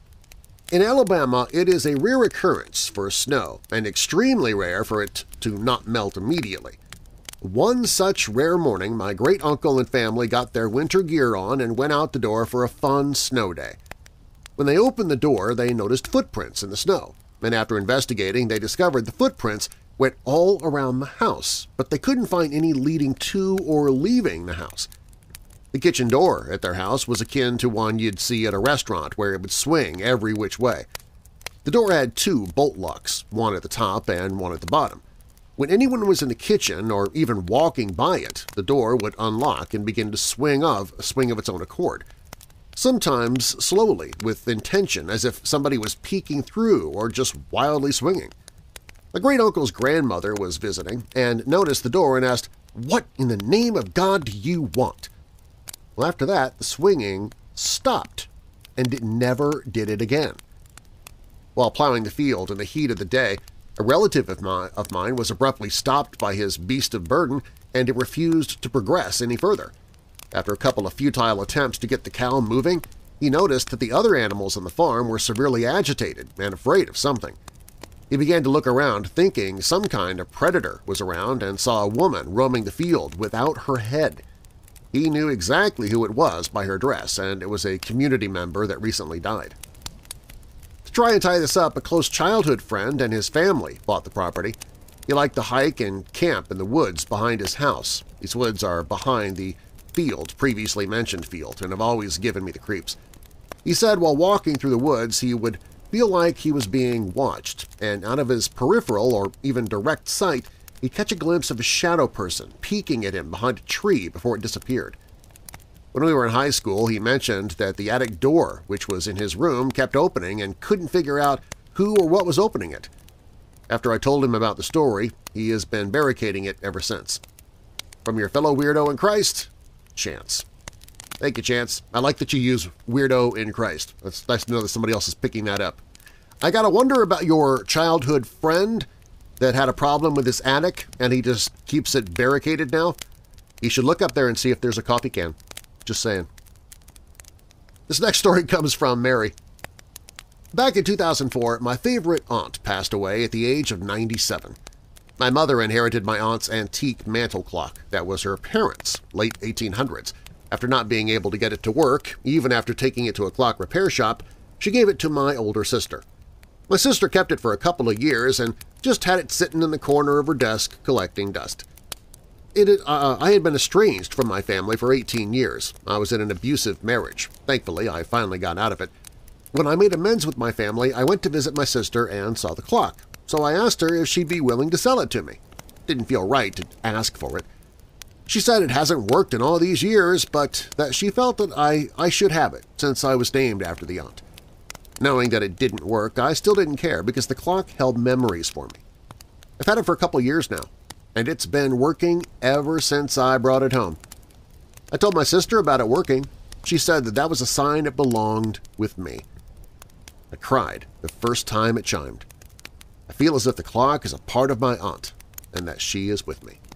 In Alabama, it is a rare occurrence for snow and extremely rare for it to not melt immediately. One such rare morning, my great-uncle and family got their winter gear on and went out the door for a fun snow day. When they opened the door, they noticed footprints in the snow, and after investigating, they discovered the footprints went all around the house, but they couldn't find any leading to or leaving the house. The kitchen door at their house was akin to one you'd see at a restaurant where it would swing every which way. The door had two bolt locks, one at the top and one at the bottom. When anyone was in the kitchen or even walking by it, the door would unlock and begin to swing of a swing of its own accord. Sometimes slowly, with intention, as if somebody was peeking through or just wildly swinging. My great-uncle's grandmother was visiting and noticed the door and asked, "What in the name of God do you want?" Well, after that, the swinging stopped, and it never did it again. While plowing the field in the heat of the day, a relative of mine, of mine was abruptly stopped by his beast of burden, and it refused to progress any further. After a couple of futile attempts to get the cow moving, he noticed that the other animals on the farm were severely agitated and afraid of something. He began to look around, thinking some kind of predator was around, and saw a woman roaming the field without her head. He knew exactly who it was by her dress, and it was a community member that recently died. To try and tie this up, a close childhood friend and his family bought the property. He liked to hike and camp in the woods behind his house. These woods are behind the field, previously mentioned field, and have always given me the creeps. He said while walking through the woods he would feel like he was being watched, and out of his peripheral or even direct sight, he'd catch a glimpse of a shadow person peeking at him behind a tree before it disappeared. When we were in high school, he mentioned that the attic door, which was in his room, kept opening and couldn't figure out who or what was opening it. After I told him about the story, he has been barricading it ever since. From your fellow weirdo in Christ, Chance. Thank you, Chance. I like that you use weirdo in Christ. It's nice to know that somebody else is picking that up. I gotta wonder about your childhood friend that had a problem with his attic and he just keeps it barricaded now? He should look up there and see if there's a coffee can. Just saying. This next story comes from Mary. Back in two thousand four, my favorite aunt passed away at the age of ninety-seven. My mother inherited my aunt's antique mantel clock that was her parents' late eighteen hundreds. After not being able to get it to work, even after taking it to a clock repair shop, she gave it to my older sister. My sister kept it for a couple of years and just had it sitting in the corner of her desk collecting dust. It had, uh, I had been estranged from my family for eighteen years. I was in an abusive marriage. Thankfully, I finally got out of it. When I made amends with my family, I went to visit my sister and saw the clock, so I asked her if she'd be willing to sell it to me. Didn't feel right to ask for it. She said it hasn't worked in all these years, but that she felt that I, I should have it since I was named after the aunt. Knowing that it didn't work, I still didn't care because the clock held memories for me. I've had it for a couple years now, and it's been working ever since I brought it home. I told my sister about it working. She said that that was a sign it belonged with me. I cried the first time it chimed. I feel as if the clock is a part of my aunt and that she is with me.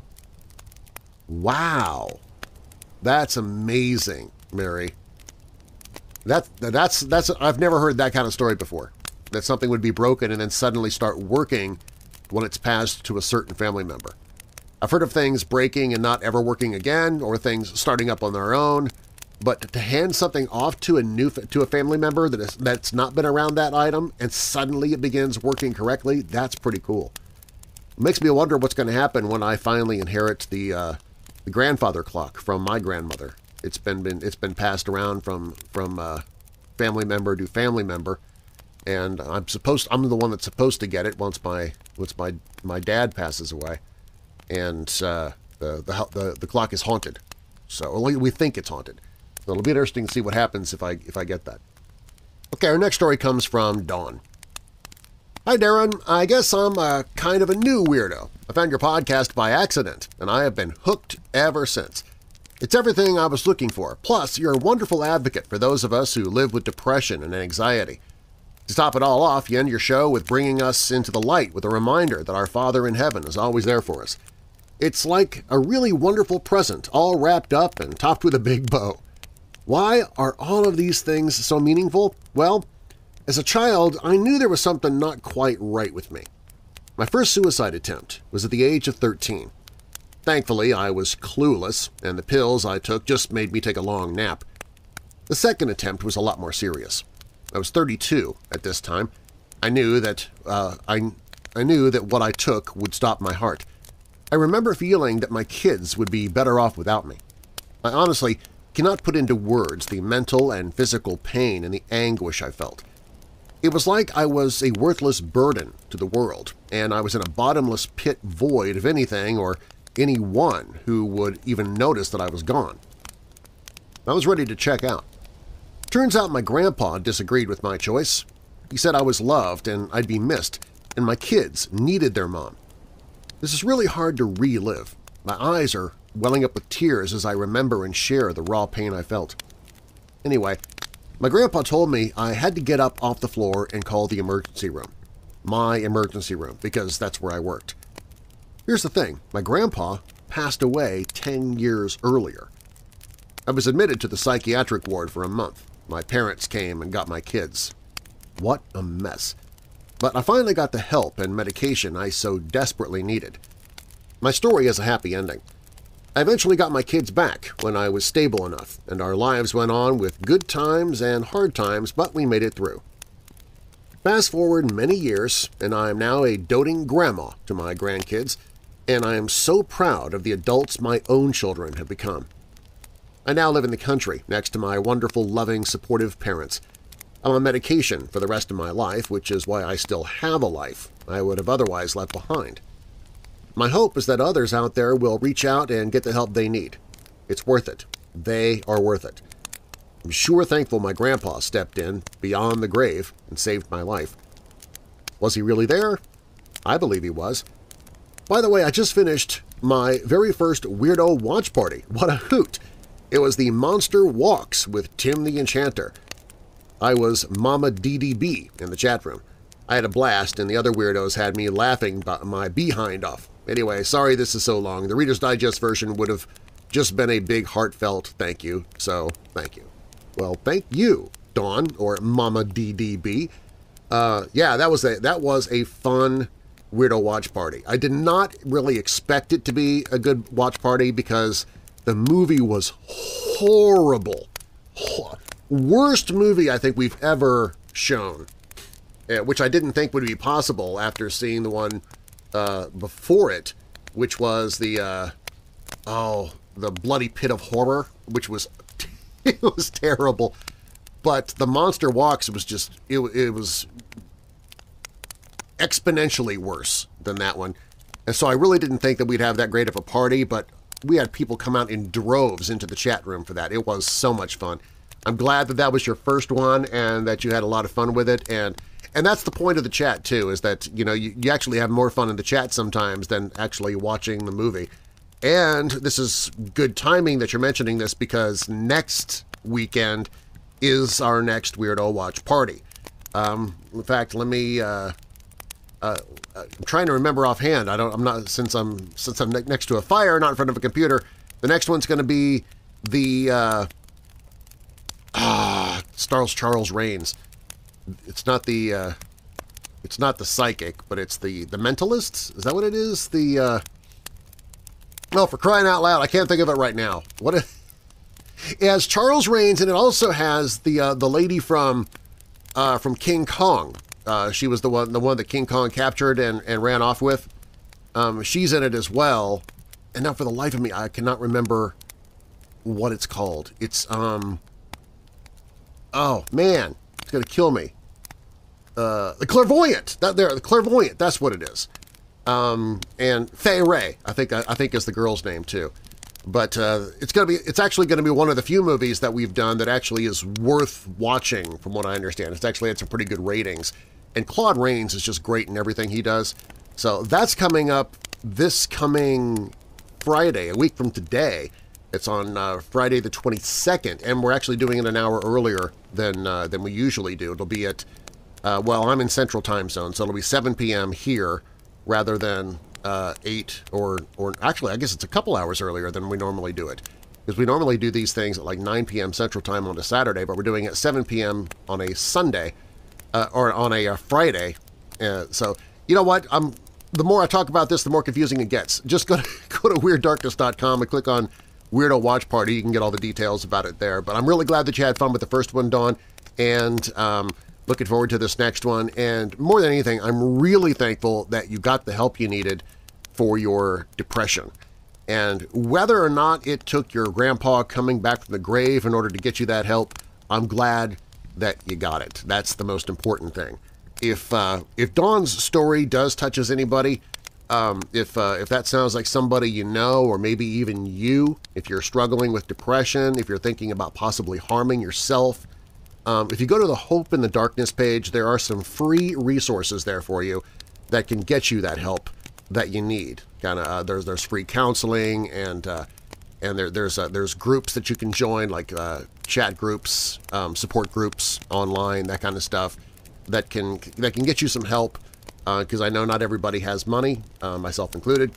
Wow! That's amazing, Mary. That, that's, that's, I've never heard that kind of story before, that something would be broken and then suddenly start working when it's passed to a certain family member. I've heard of things breaking and not ever working again, or things starting up on their own, but to hand something off to a new to a family member that is, that's not been around that item and suddenly it begins working correctly, that's pretty cool. It makes me wonder what's going to happen when I finally inherit the, uh, the grandfather clock from my grandmother. It's been, been it's been passed around from from uh, family member to family member, and I'm supposed I'm the one that's supposed to get it once my once my my dad passes away, and uh, the, the the the clock is haunted. So we think it's haunted. So it'll be interesting to see what happens if I if I get that. Okay, our next story comes from Dawn. Hi, Darren. I guess I'm a kind of a new weirdo. I found your podcast by accident, and I have been hooked ever since. It's everything I was looking for. Plus, you're a wonderful advocate for those of us who live with depression and anxiety. To top it all off, you end your show with bringing us into the light with a reminder that our Father in Heaven is always there for us. It's like a really wonderful present, all wrapped up and topped with a big bow. Why are all of these things so meaningful? Well, as a child, I knew there was something not quite right with me. My first suicide attempt was at the age of thirteen. Thankfully, I was clueless, and the pills I took just made me take a long nap. The second attempt was a lot more serious. I was thirty-two at this time. I knew that uh, I, I knew that what I took would stop my heart. I remember feeling that my kids would be better off without me. I honestly cannot put into words the mental and physical pain and the anguish I felt. It was like I was a worthless burden to the world, and I was in a bottomless pit void of anything or anyone who would even notice that I was gone. I was ready to check out. Turns out my grandpa disagreed with my choice. He said I was loved and I'd be missed, and my kids needed their mom. This is really hard to relive. My eyes are welling up with tears as I remember and share the raw pain I felt. Anyway, my grandpa told me I had to get up off the floor and call the emergency room. My emergency room, because that's where I worked. Here's the thing, my grandpa passed away ten years earlier. I was admitted to the psychiatric ward for a month. My parents came and got my kids. What a mess. But I finally got the help and medication I so desperately needed. My story has a happy ending. I eventually got my kids back when I was stable enough, and our lives went on with good times and hard times, but we made it through. Fast forward many years, and I am now a doting grandma to my grandkids, and I am so proud of the adults my own children have become. I now live in the country next to my wonderful, loving, supportive parents. I'm on medication for the rest of my life, which is why I still have a life I would have otherwise left behind. My hope is that others out there will reach out and get the help they need. It's worth it. They are worth it. I'm sure thankful my grandpa stepped in beyond the grave and saved my life. Was he really there? I believe he was. By the way, I just finished my very first weirdo watch party. What a hoot! It was the Monster Walks with Tim the Enchanter. I was Mama D D B in the chat room. I had a blast, and the other weirdos had me laughing my behind off. Anyway, sorry this is so long. The Reader's Digest version would have just been a big heartfelt thank you, so thank you. Well, thank you, Dawn, or Mama D D B. Uh, yeah, that was a that was a fun Weirdo watch party. I did not really expect it to be a good watch party because the movie was horrible. Worst movie I think we've ever shown, which I didn't think would be possible after seeing the one uh, before it, which was the uh, oh the Bloody Pit of Horror, which was it was terrible. But the Monster Walks was just it, it was exponentially worse than that one, and so I really didn't think that we'd have that great of a party. But we had people come out in droves into the chat room for that. It was so much fun. I'm glad that that was your first one and that you had a lot of fun with it, and and that's the point of the chat too, is that you know you, you actually have more fun in the chat sometimes than actually watching the movie. And this is good timing that you're mentioning this because next weekend is our next Weirdo Watch Party. Um, in fact, let me. Uh, uh, I'm trying to remember offhand. I don't. I'm not since I'm since I'm ne next to a fire, not in front of a computer. The next one's going to be the uh, ah Charles Charles Reigns. It's not the. Uh, it's not the psychic, but it's the the mentalist. Is that what it is? The. Uh, Oh, for crying out loud, I can't think of it right now. What a, it has Charles Reigns, and it also has the uh, the lady from uh, from King Kong. Uh, she was the one the one that King Kong captured and, and ran off with. Um, she's in it as well. And now for the life of me, I cannot remember what it's called. It's, um... Oh, man. It's going to kill me. Uh, the Clairvoyant! That there, the Clairvoyant, that's what it is. Um, and Fay Ray, I think I, I think is the girl's name too. But uh, it's gonna be it's actually gonna be one of the few movies that we've done that actually is worth watching, from what I understand. It's actually had some pretty good ratings, and Claude Rains is just great in everything he does. So that's coming up this coming Friday, a week from today. It's on uh, Friday the twenty-second, and we're actually doing it an hour earlier than uh, than we usually do. It'll be at uh, well, I'm in Central Time Zone, so it'll be seven p m here, rather than uh, eight or, or actually I guess it's a couple hours earlier than we normally do it. Because we normally do these things at like nine p m Central Time on a Saturday, but we're doing it at seven p m on a Sunday, uh, or on a, a Friday. Uh, so, you know what? I'm, the more I talk about this, the more confusing it gets. Just go to, go to Weird Darkness dot com and click on Weirdo Watch Party. You can get all the details about it there. But I'm really glad that you had fun with the first one, Dawn, and um, looking forward to this next one. And more than anything, I'm really thankful that you got the help you needed for your depression. And whether or not it took your grandpa coming back from the grave in order to get you that help, I'm glad that you got it. That's the most important thing. If uh, if Dawn's story does touches anybody, um, if uh, if that sounds like somebody you know, or maybe even you, if you're struggling with depression, if you're thinking about possibly harming yourself, Um, if you go to the Hope in the Darkness page, there are some free resources there for you that can get you that help that you need. Kind of, uh, there's there's free counseling, and uh, and there there's uh, there's groups that you can join, like uh, chat groups, um, support groups online, that kind of stuff that can that can get you some help. Because uh, I know not everybody has money, uh, myself included,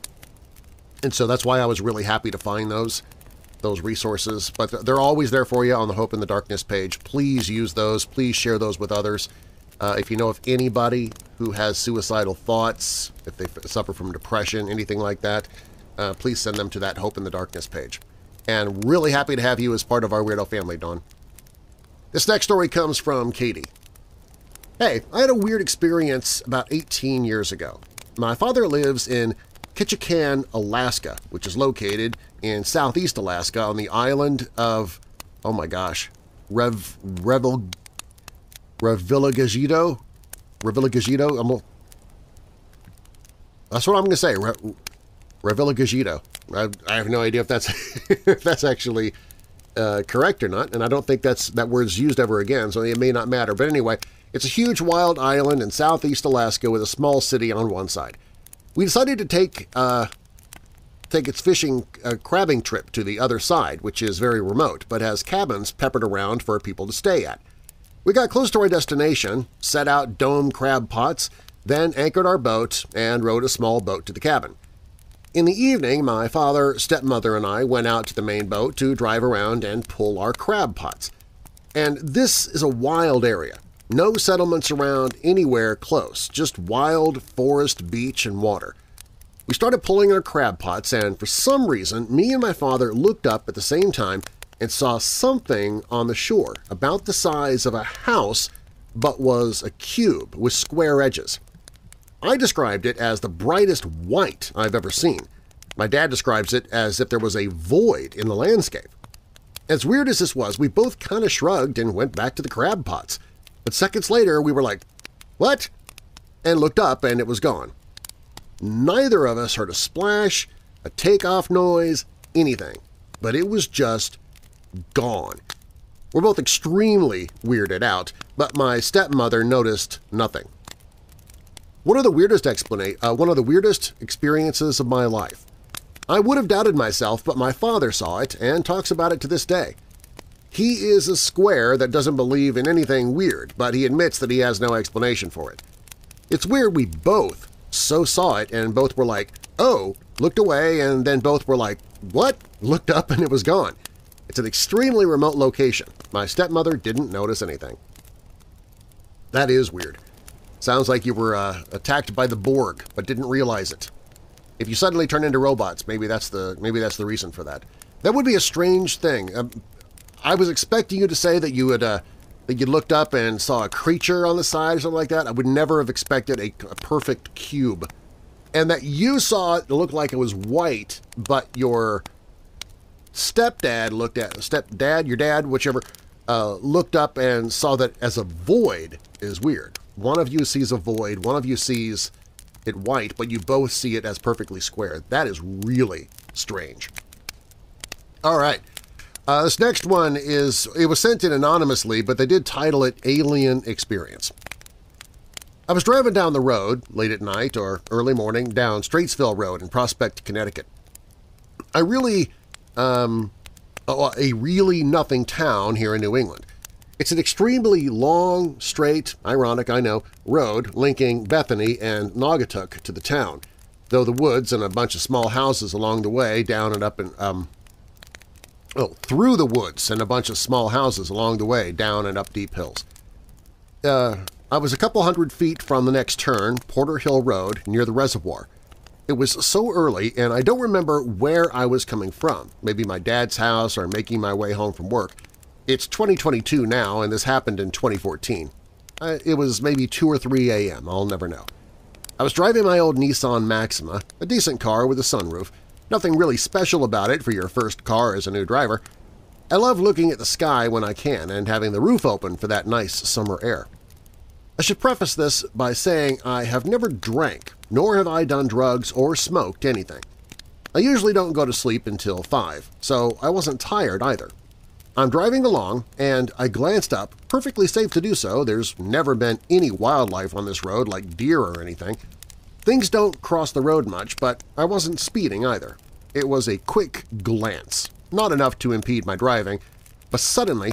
and so that's why I was really happy to find those. those resources, but they're always there for you on the Hope in the Darkness page. Please use those. Please share those with others. Uh, if you know of anybody who has suicidal thoughts, if they suffer from depression, anything like that, uh, please send them to that Hope in the Darkness page. And really happy to have you as part of our Weirdo family, Dawn. This next story comes from Katie. Hey, I had a weird experience about eighteen years ago. My father lives in Ketchikan, Alaska, which is located in southeast Alaska on the island of, oh my gosh, Rev, Revel, Revillagigedo? Revillagigedo? I'm a, that's what I'm going to say, Re, Revillagigedo. I, I have no idea if that's, if that's actually uh, correct or not, and I don't think that's that word's used ever again, so it may not matter. But anyway, it's a huge wild island in southeast Alaska with a small city on one side. We decided to take uh, take its fishing uh, crabbing trip to the other side, which is very remote, but has cabins peppered around for people to stay at. We got close to our destination, set out dome crab pots, then anchored our boat and rowed a small boat to the cabin. In the evening, my father, stepmother, and I went out to the main boat to drive around and pull our crab pots. And this is a wild area. No settlements around anywhere close, just wild forest, beach, and water. We started pulling our crab pots, and for some reason, me and my father looked up at the same time and saw something on the shore about the size of a house but was a cube with square edges. I described it as the brightest white I've ever seen. My dad describes it as if there was a void in the landscape. As weird as this was, we both kind of shrugged and went back to the crab pots. But seconds later, we were like, "What?" and looked up and it was gone. Neither of us heard a splash, a takeoff noise, anything, but it was just gone. We're both extremely weirded out, but my stepmother noticed nothing. One of the weirdest explana- uh, one of the weirdest experiences of my life. I would have doubted myself, but my father saw it and talks about it to this day. He is a square that doesn't believe in anything weird, but he admits that he has no explanation for it. It's weird we both so saw it and both were like, "Oh," looked away, and then both were like, "What?" looked up and it was gone. It's an extremely remote location. My stepmother didn't notice anything. That is weird. Sounds like you were uh, attacked by the Borg, but didn't realize it. If you suddenly turn into robots, maybe that's the maybe that's the reason for that. That would be a strange thing. Um, I was expecting you to say that you had uh, that you looked up and saw a creature on the side or something like that. I would never have expected a, a perfect cube, and that you saw it look like it was white, but your stepdad looked at stepdad, your dad, whichever, uh, looked up and saw that as a void is weird. One of you sees a void, one of you sees it white, but you both see it as perfectly square. That is really strange. All right. Uh, this next one is, it was sent in anonymously, but they did title it Alien Experience. I was driving down the road late at night or early morning down Straitsville Road in Prospect, Connecticut. I really, um, a really nothing town here in New England. It's an extremely long, straight, ironic, I know, road linking Bethany and Naugatuck to the town, though the woods and a bunch of small houses along the way down and up and, um, oh, through the woods and a bunch of small houses along the way down and up deep hills. Uh, I was a couple hundred feet from the next turn, Porter Hill Road, near the reservoir. It was so early, and I don't remember where I was coming from, maybe my dad's house or making my way home from work. It's twenty twenty-two now, and this happened in twenty fourteen. Uh, it was maybe two or three a m, I'll never know. I was driving my old Nissan Maxima, a decent car with a sunroof. Nothing really special about it for your first car as a new driver. I love looking at the sky when I can and having the roof open for that nice summer air. I should preface this by saying I have never drank, nor have I done drugs or smoked anything. I usually don't go to sleep until five, so I wasn't tired either. I'm driving along, and I glanced up, perfectly safe to do so. There's never been any wildlife on this road like deer or anything. Things don't cross the road much, but I wasn't speeding either. It was a quick glance, not enough to impede my driving, but suddenly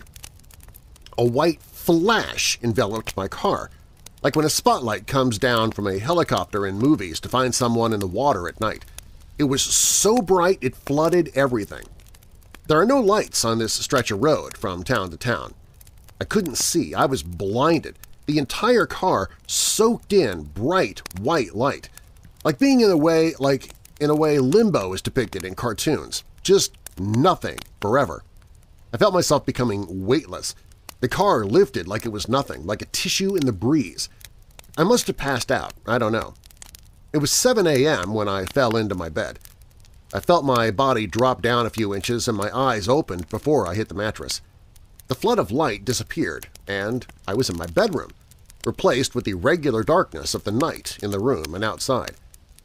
a white flash enveloped my car, like when a spotlight comes down from a helicopter in movies to find someone in the water at night. It was so bright it flooded everything. There are no lights on this stretch of road from town to town. I couldn't see. I was blinded. The entire car soaked in bright white light, like being in a way like in a way Limbo is depicted in cartoons. Just nothing forever. I felt myself becoming weightless. The car lifted like it was nothing, like a tissue in the breeze. I must have passed out. I don't know. It was seven a m when I fell into my bed. I felt my body drop down a few inches and my eyes opened before I hit the mattress. The flood of light disappeared, and I was in my bedroom, replaced with the regular darkness of the night in the room and outside.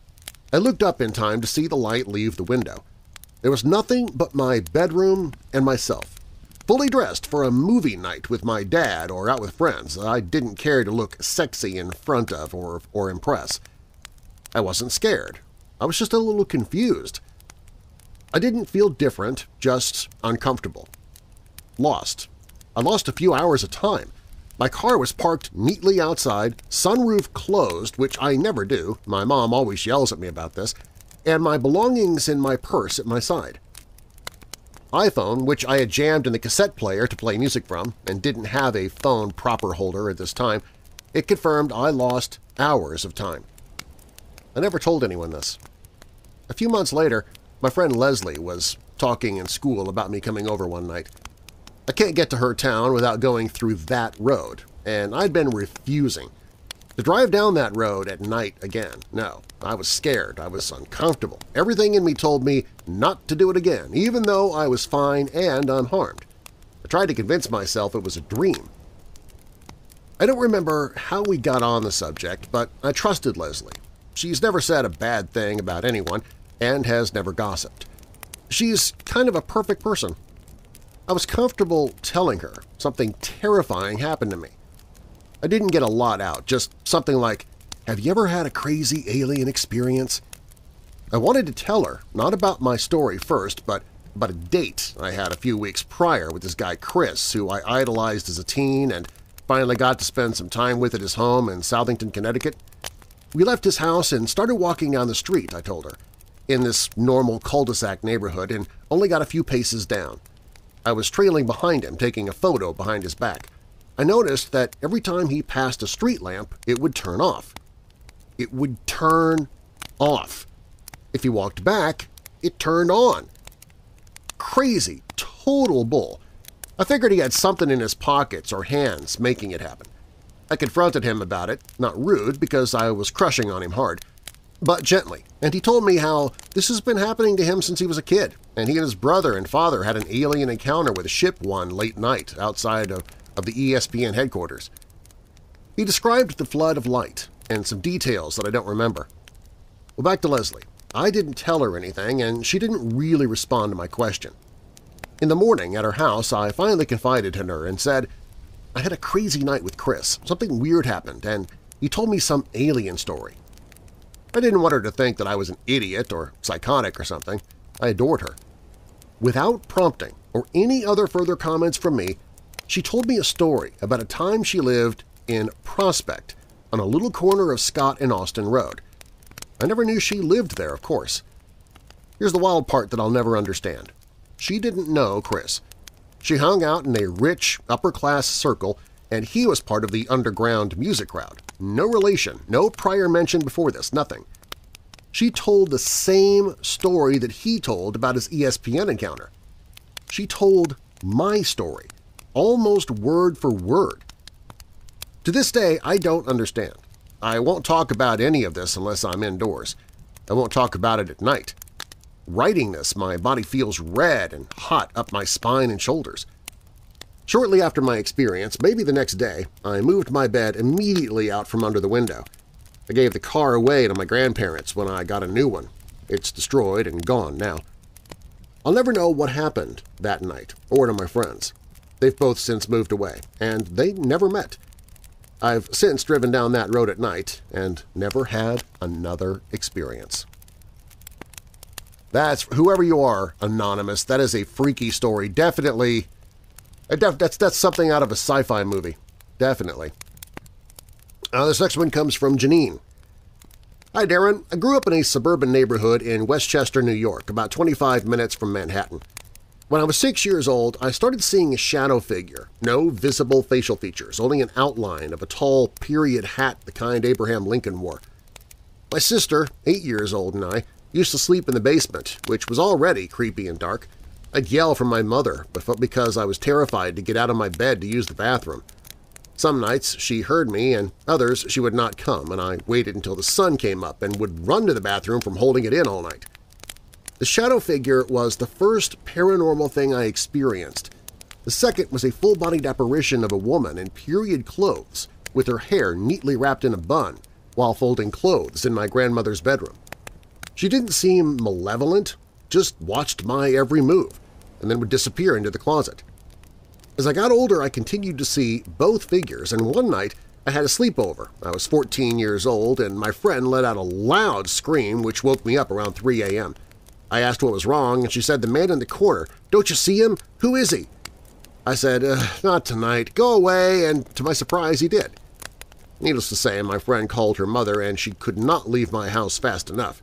I looked up in time to see the light leave the window. There was nothing but my bedroom and myself, fully dressed for a movie night with my dad or out with friends that I didn't care to look sexy in front of or, or impress. I wasn't scared. I was just a little confused. I didn't feel different, just uncomfortable. Lost. I lost a few hours of time. My car was parked neatly outside, sunroof closed, which I never do, my mom always yells at me about this, and my belongings in my purse at my side. iPhone, which I had jammed in the cassette player to play music from and didn't have a phone proper holder at this time, it confirmed I lost hours of time. I never told anyone this. A few months later, my friend Leslie was talking in school about me coming over one night. I can't get to her town without going through that road, and I'd been refusing. To drive down that road at night again, no. I was scared. I was uncomfortable. Everything in me told me not to do it again, even though I was fine and unharmed. I tried to convince myself it was a dream. I don't remember how we got on the subject, but I trusted Leslie. She's never said a bad thing about anyone and has never gossiped. She's kind of a perfect person. I was comfortable telling her something terrifying happened to me. I didn't get a lot out, just something like, "Have you ever had a crazy alien experience?" I wanted to tell her, not about my story first, but about a date I had a few weeks prior with this guy Chris, who I idolized as a teen and finally got to spend some time with at his home in Southington, Connecticut. We left his house and started walking down the street, I told her, in this normal cul-de-sac neighborhood, and only got a few paces down. I was trailing behind him, taking a photo behind his back. I noticed that every time he passed a street lamp, it would turn off. It would turn off. If he walked back, it turned on. Crazy, total bull. I figured he had something in his pockets or hands making it happen. I confronted him about it, not rude because I was crushing on him hard, but gently, and he told me how this has been happening to him since he was a kid, and he and his brother and father had an alien encounter with a ship one late night outside of, of the E S P N headquarters. He described the flood of light and some details that I don't remember. Well, back to Leslie. I didn't tell her anything, and she didn't really respond to my question. In the morning at her house, I finally confided in her and said, "I had a crazy night with Chris. Something weird happened, and he told me some alien story." I didn't want her to think that I was an idiot or psychotic or something. I adored her. Without prompting or any other further comments from me, she told me a story about a time she lived in Prospect on a little corner of Scott and Austin Road. I never knew she lived there, of course. Here's the wild part that I'll never understand. She didn't know Chris. She hung out in a rich, upper-class circle, and he was part of the underground music crowd. No relation, no prior mention before this, nothing. She told the same story that he told about his E S P N encounter. She told my story, almost word for word. To this day, I don't understand. I won't talk about any of this unless I'm indoors. I won't talk about it at night. Writing this, my body feels red and hot up my spine and shoulders. Shortly after my experience, maybe the next day, I moved my bed immediately out from under the window. I gave the car away to my grandparents when I got a new one. It's destroyed and gone now. I'll never know what happened that night or to my friends. They've both since moved away, and they never met. I've since driven down that road at night and never had another experience. That's, whoever you are, Anonymous, that is a freaky story. Definitely, that's, that's something out of a sci-fi movie. Definitely. Uh, this next one comes from Janine. Hi, Darren. I grew up in a suburban neighborhood in Westchester, New York, about twenty-five minutes from Manhattan. When I was six years old, I started seeing a shadow figure, no visible facial features, only an outline of a tall period hat the kind Abraham Lincoln wore. My sister, eight years old, and I used to sleep in the basement, which was already creepy and dark. I'd yell for my mother because I was terrified to get out of my bed to use the bathroom. Some nights she heard me, and others she would not come, and I waited until the sun came up and would run to the bathroom from holding it in all night. The shadow figure was the first paranormal thing I experienced. The second was a full-bodied apparition of a woman in period clothes with her hair neatly wrapped in a bun while folding clothes in my grandmother's bedroom. She didn't seem malevolent, just watched my every move, and then would disappear into the closet. As I got older, I continued to see both figures, and one night I had a sleepover. I was fourteen years old, and my friend let out a loud scream which woke me up around three a m I asked what was wrong, and she said, "The man in the corner. Don't you see him? Who is he?" I said, uh, "Not tonight. Go away," and to my surprise he did. Needless to say, my friend called her mother and she could not leave my house fast enough.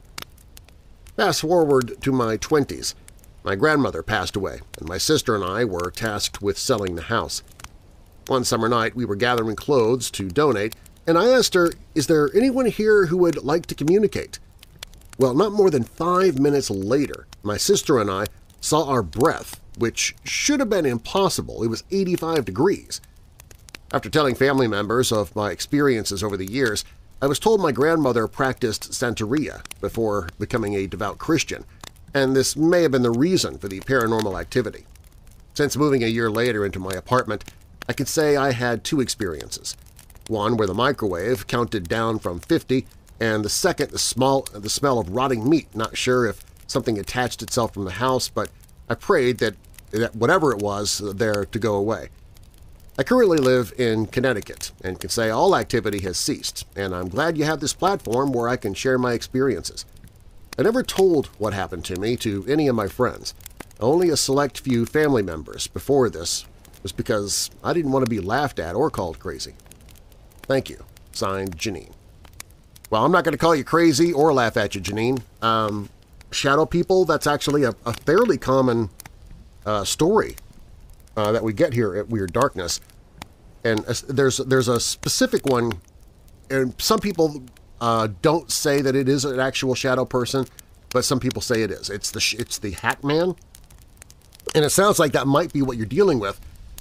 Fast forward to my twenties. My grandmother passed away, and my sister and I were tasked with selling the house. One summer night we were gathering clothes to donate, and I asked her, "Is there anyone here who would like to communicate?" Well, not more than five minutes later, my sister and I saw our breath, which should have been impossible. It was eighty-five degrees. After telling family members of my experiences over the years, I was told my grandmother practiced Santeria before becoming a devout Christian, and this may have been the reason for the paranormal activity. Since moving a year later into my apartment, I can say I had two experiences. One where the microwave counted down from fifty, and the second the, small, the smell of rotting meat. Not sure if something attached itself from the house, but I prayed that, that whatever it was there to go away. I currently live in Connecticut and can say all activity has ceased, and I'm glad you have this platform where I can share my experiences. I never told what happened to me to any of my friends, only a select few family members before this, was because I didn't want to be laughed at or called crazy. Thank you. Signed, Janine. Well, I'm not going to call you crazy or laugh at you, Janine. Um, shadow people, that's actually a, a fairly common uh, story Uh, that we get here at Weird Darkness, and uh, there's there's a specific one, and some people uh, don't say that it is an actual shadow person, but some people say it is. It's the it's the Hat Man, and it sounds like that might be what you're dealing with.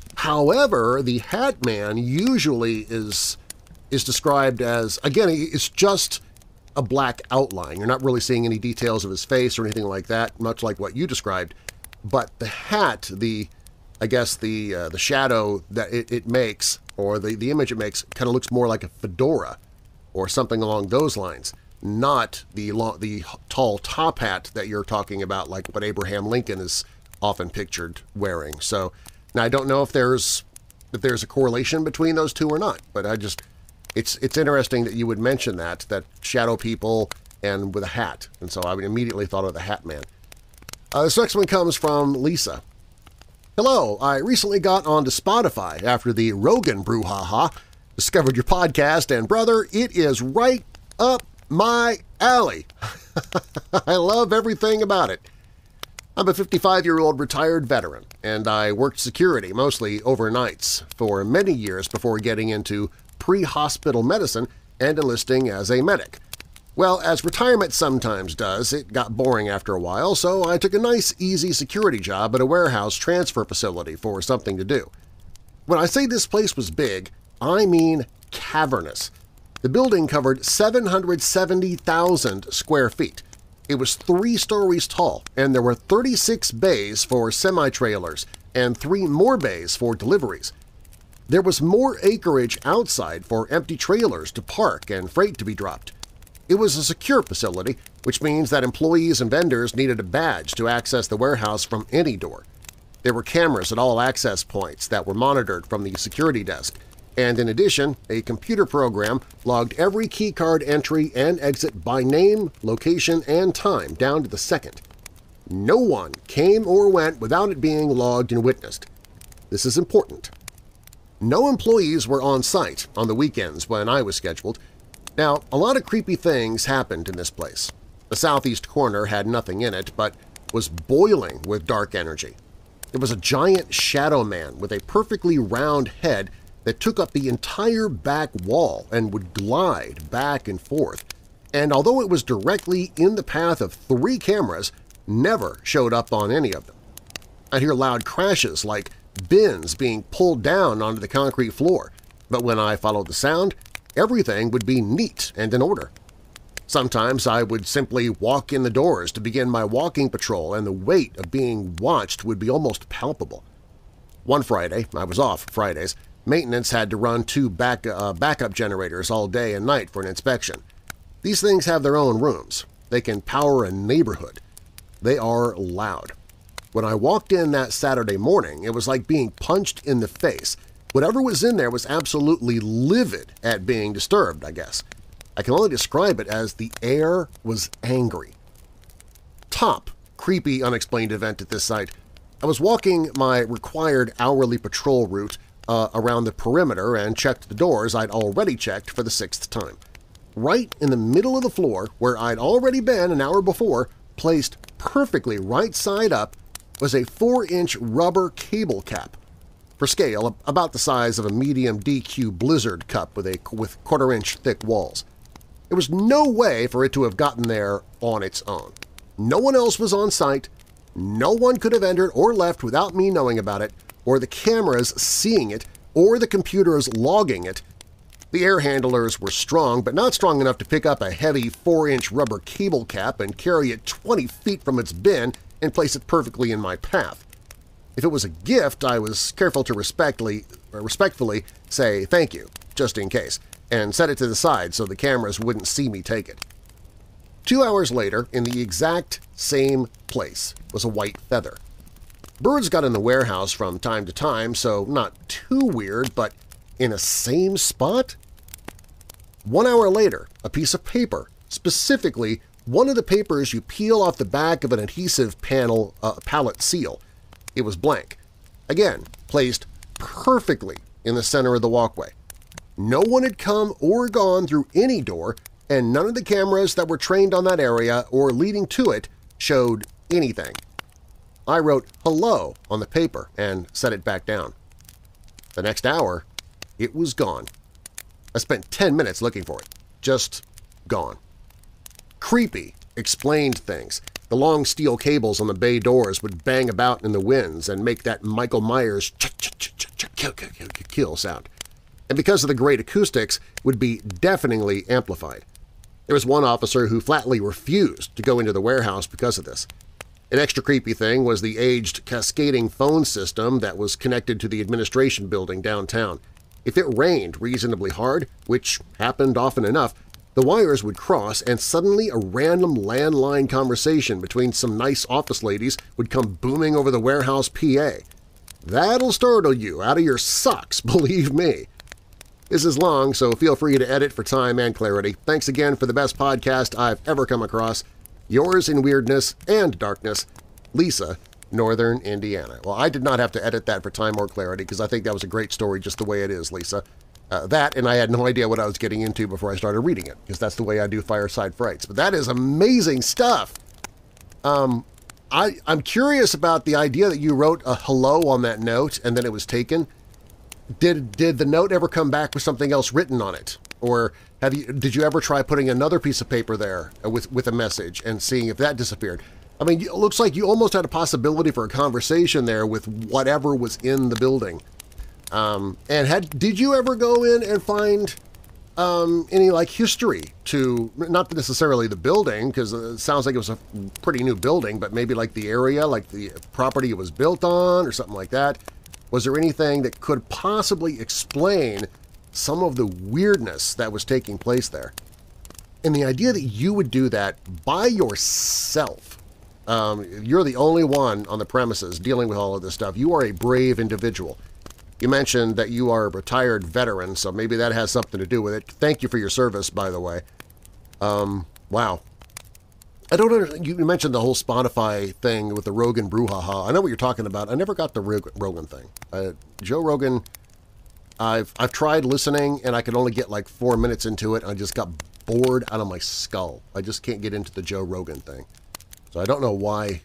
However, the Hat Man usually is is described as, again, it's just a black outline. You're not really seeing any details of his face or anything like that, much like what you described. But the hat, the I guess the uh, the shadow that it, it makes, or the, the image it makes, kind of looks more like a fedora or something along those lines, not the, long, the tall top hat that you're talking about, like what Abraham Lincoln is often pictured wearing. So now I don't know if there's if there's a correlation between those two or not, but I just it's it's interesting that you would mention that, that shadow people and with a hat, and so I immediately thought of the Hat Man. Uh, this next one comes from Lisa. Hello, I recently got onto Spotify after the Rogan brouhaha, discovered your podcast, and brother, it is right up my alley. I love everything about it. I'm a fifty-five-year-old retired veteran, and I worked security, mostly overnights, for many years before getting into pre-hospital medicine and enlisting as a medic. Well, as retirement sometimes does, it got boring after a while, so I took a nice, easy security job at a warehouse transfer facility for something to do. When I say this place was big, I mean cavernous. The building covered seven hundred seventy thousand square feet. It was three stories tall, and there were thirty-six bays for semi-trailers and three more bays for deliveries. There was more acreage outside for empty trailers to park and freight to be dropped. It was a secure facility, which means that employees and vendors needed a badge to access the warehouse from any door. There were cameras at all access points that were monitored from the security desk, and in addition, a computer program logged every keycard entry and exit by name, location, and time down to the second. No one came or went without it being logged and witnessed. This is important. No employees were on site on the weekends when I was scheduled. Now, a lot of creepy things happened in this place. The southeast corner had nothing in it, but was boiling with dark energy. There was a giant shadow man with a perfectly round head that took up the entire back wall and would glide back and forth, and although it was directly in the path of three cameras, never showed up on any of them. I'd hear loud crashes like bins being pulled down onto the concrete floor, but when I followed the sound, everything would be neat and in order. Sometimes I would simply walk in the doors to begin my walking patrol, and the weight of being watched would be almost palpable. One Friday, I was off Fridays, maintenance had to run two back, uh, backup generators all day and night for an inspection. These things have their own rooms. They can power a neighborhood. They are loud. When I walked in that Saturday morning, it was like being punched in the face. Whatever was in there was absolutely livid at being disturbed, I guess. I can only describe it as the air was angry. Top creepy unexplained event at this site. I was walking my required hourly patrol route uh, around the perimeter and checked the doors I'd already checked for the sixth time. Right in the middle of the floor, where I'd already been an hour before, placed perfectly right side up, was a four inch rubber cable cap. For scale, about the size of a medium D Q Blizzard cup with, a, with quarter-inch thick walls. There was no way for it to have gotten there on its own. No one else was on site, no one could have entered or left without me knowing about it, or the cameras seeing it, or the computers logging it. The air handlers were strong, but not strong enough to pick up a heavy four inch rubber cable cap and carry it twenty feet from its bin and place it perfectly in my path. If it was a gift, I was careful to respectfully, respectfully say thank you, just in case, and set it to the side so the cameras wouldn't see me take it. Two hours later, in the exact same place, was a white feather. Birds got in the warehouse from time to time, so not too weird, but in a same spot? One hour later, a piece of paper, specifically one of the papers you peel off the back of an adhesive panel uh, pallet seal. It was blank. Again, placed perfectly in the center of the walkway. No one had come or gone through any door, and none of the cameras that were trained on that area or leading to it showed anything. I wrote "hello" on the paper and set it back down. The next hour, it was gone. I spent ten minutes looking for it. Just gone. Creepy explained things. The long steel cables on the bay doors would bang about in the winds and make that Michael Myers kill sound. And because of the great acoustics, would be deafeningly amplified. There was one officer who flatly refused to go into the warehouse because of this. An extra creepy thing was the aged cascading phone system that was connected to the administration building downtown. If it rained reasonably hard, which happened often enough, the wires would cross and suddenly a random landline conversation between some nice office ladies would come booming over the warehouse P A. That'll startle you out of your socks, believe me. This is long, so feel free to edit for time and clarity. Thanks again for the best podcast I've ever come across. Yours in weirdness and darkness, Lisa, Northern Indiana. Well, I did not have to edit that for time or clarity because I think that was a great story just the way it is, Lisa. Uh, that, and I had no idea what I was getting into before I started reading it, because that's the way I do Fireside Frights. But that is amazing stuff! Um, I, I'm curious about the idea that you wrote a hello on that note and then it was taken. Did, did the note ever come back with something else written on it? Or have you, did you ever try putting another piece of paper there with, with a message and seeing if that disappeared? I mean, it looks like you almost had a possibility for a conversation there with whatever was in the building. Um, and had did you ever go in and find um, any like history to, not necessarily the building, because it sounds like it was a pretty new building, but maybe like the area, like the property it was built on or something like that? Was there anything that could possibly explain some of the weirdness that was taking place there? And the idea that you would do that by yourself, um, you're the only one on the premises dealing with all of this stuff. You are a brave individual. You mentioned that you are a retired veteran, so maybe that has something to do with it. Thank you for your service, by the way. Um, wow. I don't know, you mentioned the whole Spotify thing with the Rogan brouhaha. I know what you're talking about. I never got the Rogan thing. Uh, Joe Rogan, I've, I've tried listening, and I could only get like four minutes into it. I just got bored out of my skull. I just can't get into the Joe Rogan thing. So I don't know why,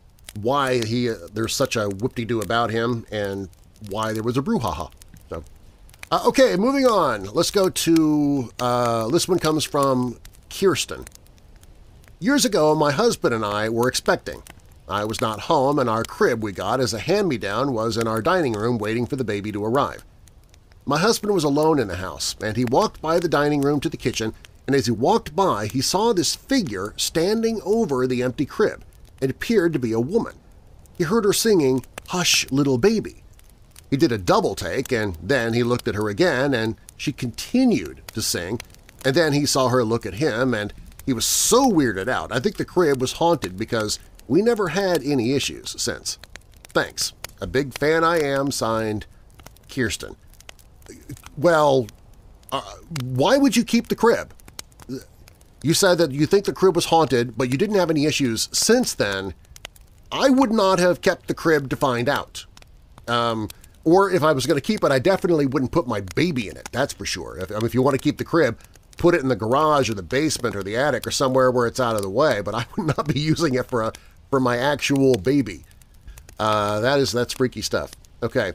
why he, uh, there's such a whoop-de-doo about him, and why there was a brouhaha. So, uh, okay, moving on. Let's go to, uh, this one comes from Kirsten. Years ago, my husband and I were expecting. I was not home, and our crib we got as a hand-me-down was in our dining room waiting for the baby to arrive. My husband was alone in the house, and he walked by the dining room to the kitchen, and as he walked by, he saw this figure standing over the empty crib. It appeared to be a woman. He heard her singing, "Hush, Little Baby." He did a double take, and then he looked at her again, and she continued to sing, and then he saw her look at him, and he was so weirded out. I think the crib was haunted because we never had any issues since. Thanks. A big fan I am, signed, Kirsten. Well, uh, why would you keep the crib? You said that you think the crib was haunted, but you didn't have any issues since then. I would not have kept the crib to find out. Um, or if I was going to keep it, I definitely wouldn't put my baby in it, that's for sure. If, I mean, if you want to keep the crib, put it in the garage or the basement or the attic or somewhere where it's out of the way, but I would not be using it for, a, for my actual baby. Uh, that is, that's freaky stuff. Okay.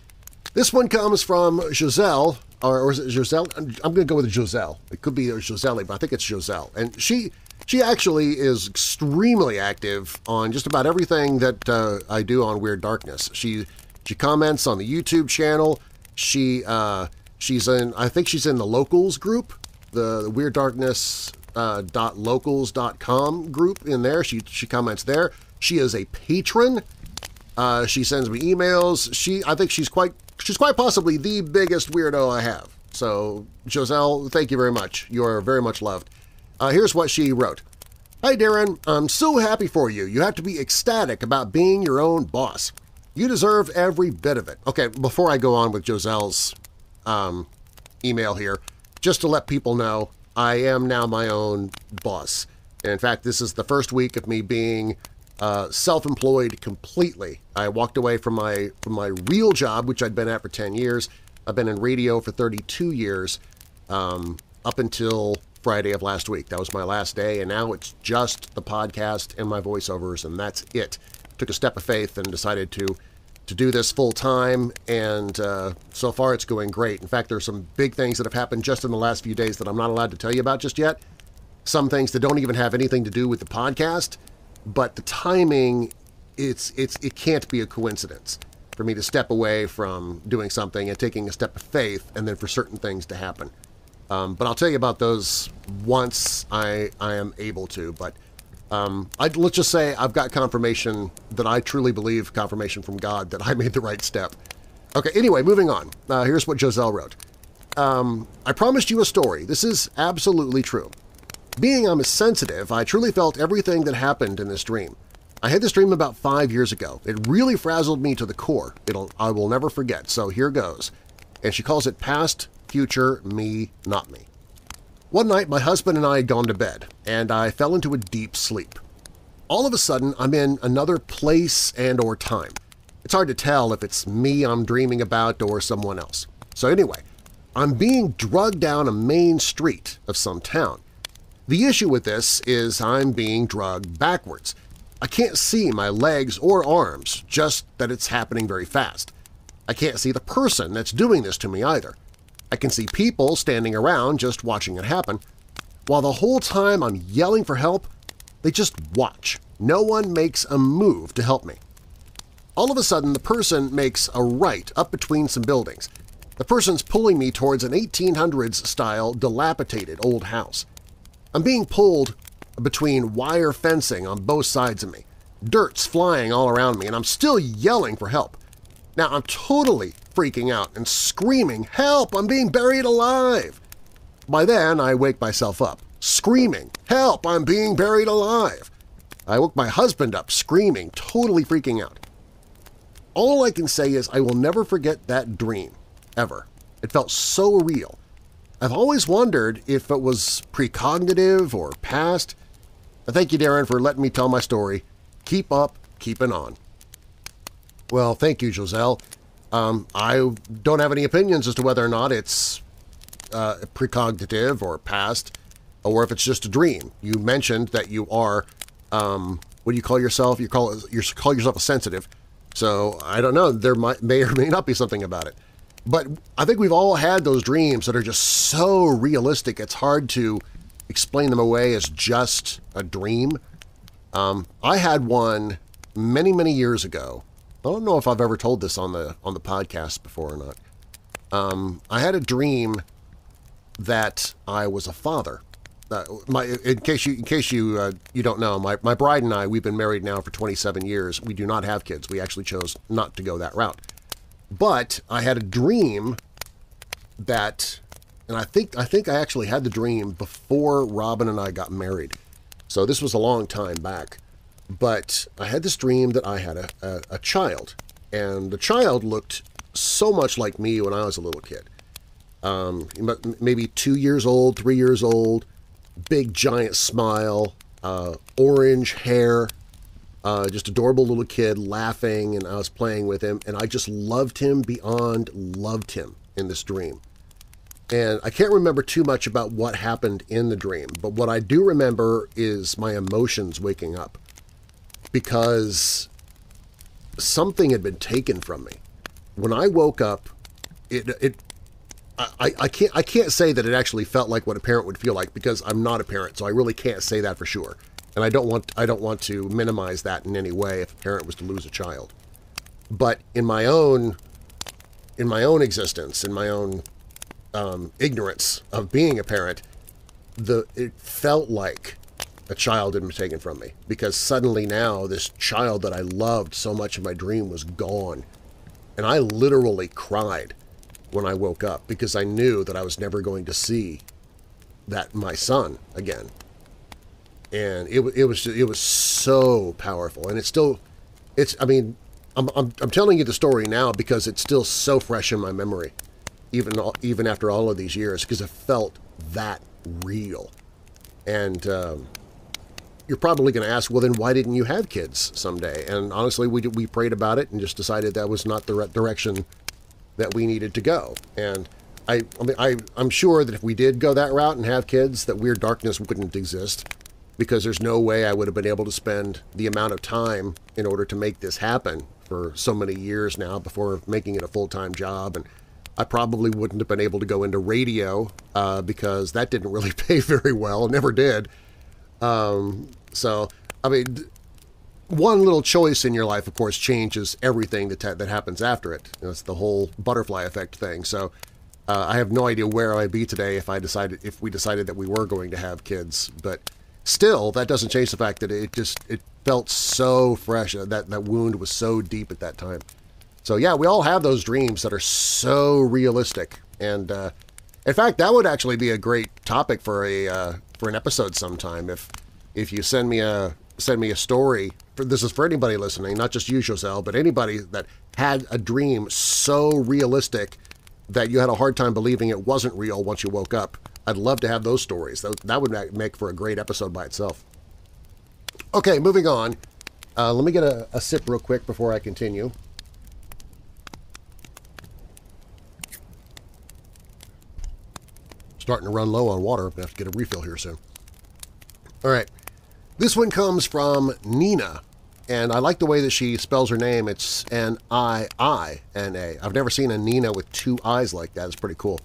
This one comes from Giselle, or, or is it Giselle? I'm going to go with Giselle. It could be Giselle, but I think it's Giselle. And she she actually is extremely active on just about everything that uh, I do on Weird Darkness. She she comments on the YouTube channel. She uh, she's in, I think she's in the Locals group, the, the Weird Darkness uh, dot locals dot com group in there. She she comments there. She is a patron. Uh, she sends me emails. She I think she's quite she's quite possibly the biggest weirdo I have. So, Giselle, thank you very much. You are very much loved. Uh, here's what she wrote. Hi, Darren. I'm so happy for you. You have to be ecstatic about being your own boss. You deserve every bit of it. Okay, before I go on with Giselle's um, email here, just to let people know, I am now my own boss. And in fact, this is the first week of me being uh, self-employed completely. I walked away from my from my real job, which I'd been at for ten years. I've been in radio for thirty-two years, um, up until Friday of last week. That was my last day, and now it's just the podcast and my voiceovers, and that's it. Took a step of faith and decided to to do this full-time, and uh, so far it's going great. In fact, there's some big things that have happened just in the last few days that I'm not allowed to tell you about just yet. Some things that don't even have anything to do with the podcast, but the timing, it's it's it can't be a coincidence for me to step away from doing something and taking a step of faith and then for certain things to happen. Um, but I'll tell you about those once I, I am able to. But um, I'd, let's just say I've got confirmation that I truly believe, confirmation from God, that I made the right step. Okay, anyway, moving on. Uh, here's what Giselle wrote. Um, I promised you a story. This is absolutely true. Being I'm sensitive, I truly felt everything that happened in this dream. I had this dream about five years ago. It really frazzled me to the core. It'll, I will never forget, so here goes. And she calls it Past, Future, Me, Not Me. One night, my husband and I had gone to bed, and I fell into a deep sleep. All of a sudden, I'm in another place and or time. It's hard to tell if it's me I'm dreaming about or someone else. So anyway, I'm being drugged down a main street of some town. The issue with this is I'm being drugged backwards. I can't see my legs or arms, just that it's happening very fast. I can't see the person that's doing this to me either. I can see people standing around just watching it happen. While the whole time I'm yelling for help, they just watch. No one makes a move to help me. All of a sudden, the person makes a right up between some buildings. The person's pulling me towards an eighteen hundreds-style dilapidated old house. I'm being pulled between wire fencing on both sides of me. Dirt's flying all around me, and I'm still yelling for help. Now I'm totally freaking out and screaming, "Help! I'm being buried alive!" By then, I wake myself up, screaming, "Help! I'm being buried alive!" I woke my husband up, screaming, totally freaking out. All I can say is I will never forget that dream, ever. It felt so real. I've always wondered if it was precognitive or past. Thank you, Darren, for letting me tell my story. Keep up, keeping on. Well, thank you, Giselle. Um, I don't have any opinions as to whether or not it's uh, precognitive or past, or if it's just a dream. You mentioned that you are, um, what do you call yourself? You call you call yourself a sensitive. So I don't know. There might, may or may not be something about it. But I think we've all had those dreams that are just so realistic, it's hard to explain them away as just a dream. Um, I had one many, many years ago. I don't know if I've ever told this on the on the podcast before or not. Um, I had a dream that I was a father. Uh, my, in case you in case you uh, you don't know, my my bride and I, we've been married now for twenty-seven years. We do not have kids. We actually chose not to go that route. But I had a dream that, and I think I think I actually had the dream before Robin and I got married. So this was a long time back. But I had this dream that I had a, a, a child, and the child looked so much like me when I was a little kid. Um, maybe two years old, three years old, big giant smile, uh, orange hair, Uh, just adorable little kid laughing, and I was playing with him, and I just loved him beyond loved him in this dream. And I can't remember too much about what happened in the dream, but what I do remember is my emotions waking up because something had been taken from me. When I woke up, it it I, I can't I can't say that it actually felt like what a parent would feel like because I'm not a parent, so I really can't say that for sure. And I don't want I don't want to minimize that in any way if a parent was to lose a child. But in my own in my own existence, in my own um, ignorance of being a parent, the it felt like a child had been taken from me because suddenly now this child that I loved so much in my dream was gone. And I literally cried when I woke up because I knew that I was never going to see that my son again. And it, it was it was so powerful, and it's still, it's I mean, I'm, I'm I'm telling you the story now because it's still so fresh in my memory, even even after all of these years, because it felt that real. And um, you're probably going to ask, well, then why didn't you have kids someday? And honestly, we we prayed about it and just decided that was not the direction that we needed to go. And I I mean I I'm sure that if we did go that route and have kids, that Weird Darkness wouldn't exist. Because there's no way I would have been able to spend the amount of time in order to make this happen for so many years now before making it a full-time job. And I probably wouldn't have been able to go into radio uh, because that didn't really pay very well, never did. Um, so, I mean, one little choice in your life, of course, changes everything that, that happens after it. You know, it's the whole butterfly effect thing. So uh, I have no idea where I'd be today if I decided, if we decided that we were going to have kids, but still, that doesn't change the fact that it just it felt so fresh. That that wound was so deep at that time. So yeah, we all have those dreams that are so realistic. And uh, in fact, that would actually be a great topic for a uh, for an episode sometime. If if you send me a send me a story, for, this is for anybody listening, not just you, Joselle, but anybody that had a dream so realistic that you had a hard time believing it wasn't real once you woke up. I'd love to have those stories. That, that would make for a great episode by itself. Okay, moving on. Uh, let me get a, a sip real quick before I continue. Starting to run low on water. I'm going to have to get a refill here soon. All right. This one comes from Nina, and I like the way that she spells her name. It's N I I N A. I've never seen a Nina with two I's like that. It's pretty cool.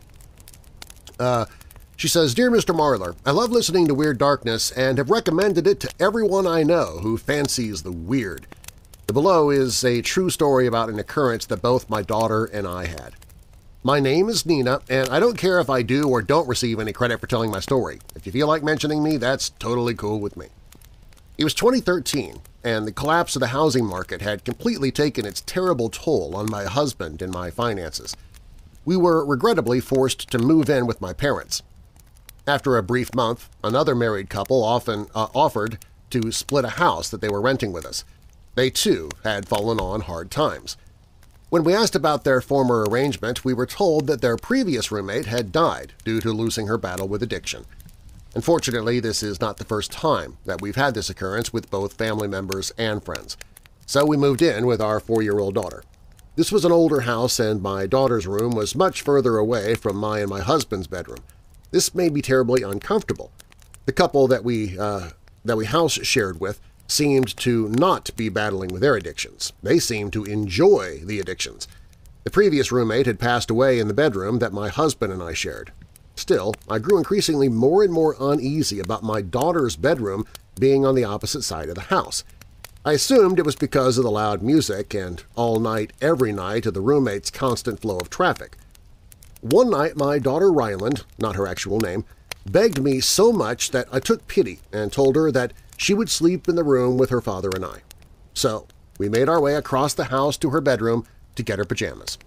Uh... She says, Dear Mister Marlar, I love listening to Weird Darkness and have recommended it to everyone I know who fancies the weird. The below is a true story about an occurrence that both my daughter and I had. My name is Nina, and I don't care if I do or don't receive any credit for telling my story. If you feel like mentioning me, that's totally cool with me. It was twenty thirteen, and the collapse of the housing market had completely taken its terrible toll on my husband and my finances. We were regrettably forced to move in with my parents. After a brief month, another married couple often uh, offered to split a house that they were renting with us. They, too, had fallen on hard times. When we asked about their former arrangement, we were told that their previous roommate had died due to losing her battle with addiction. Unfortunately, this is not the first time that we've had this occurrence with both family members and friends. So we moved in with our four-year-old daughter. This was an older house, and my daughter's room was much further away from my and my husband's bedroom. This made me terribly uncomfortable. The couple that we uh, that we house shared with seemed to not be battling with their addictions. They seemed to enjoy the addictions. The previous roommate had passed away in the bedroom that my husband and I shared. Still, I grew increasingly more and more uneasy about my daughter's bedroom being on the opposite side of the house. I assumed it was because of the loud music and all night, every night of the roommate's constant flow of traffic. One night, my daughter Ryland, not her actual name, begged me so much that I took pity and told her that she would sleep in the room with her father and I. So we made our way across the house to her bedroom to get her pajamas.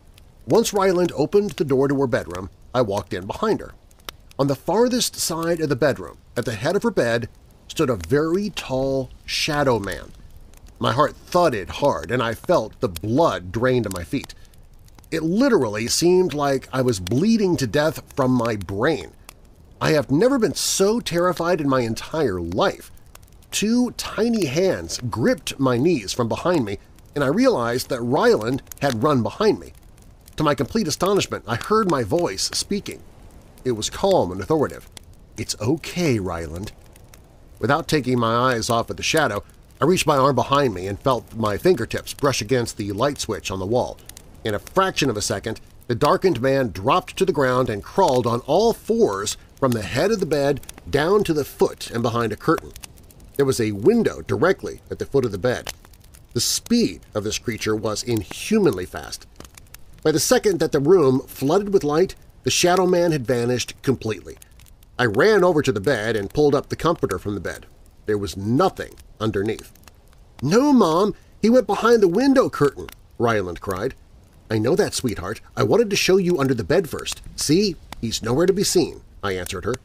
Once Ryland opened the door to her bedroom, I walked in behind her. On the farthest side of the bedroom, at the head of her bed, stood a very tall shadow man. My heart thudded hard, and I felt the blood drain to my feet. It literally seemed like I was bleeding to death from my brain. I have never been so terrified in my entire life. two tiny hands gripped my knees from behind me, and I realized that Ryland had run behind me. To my complete astonishment, I heard my voice speaking. It was calm and authoritative. "It's okay, Ryland." Without taking my eyes off of the shadow, I reached my arm behind me and felt my fingertips brush against the light switch on the wall. In a fraction of a second, the darkened man dropped to the ground and crawled on all fours from the head of the bed down to the foot and behind a curtain. There was a window directly at the foot of the bed. The speed of this creature was inhumanly fast. By the second that the room flooded with light, the shadow man had vanished completely. I ran over to the bed and pulled up the comforter from the bed. There was nothing underneath. "No, Mom, he went behind the window curtain," Ryland cried. "I know that, sweetheart. I wanted to show you under the bed first. See, he's nowhere to be seen," I answered her.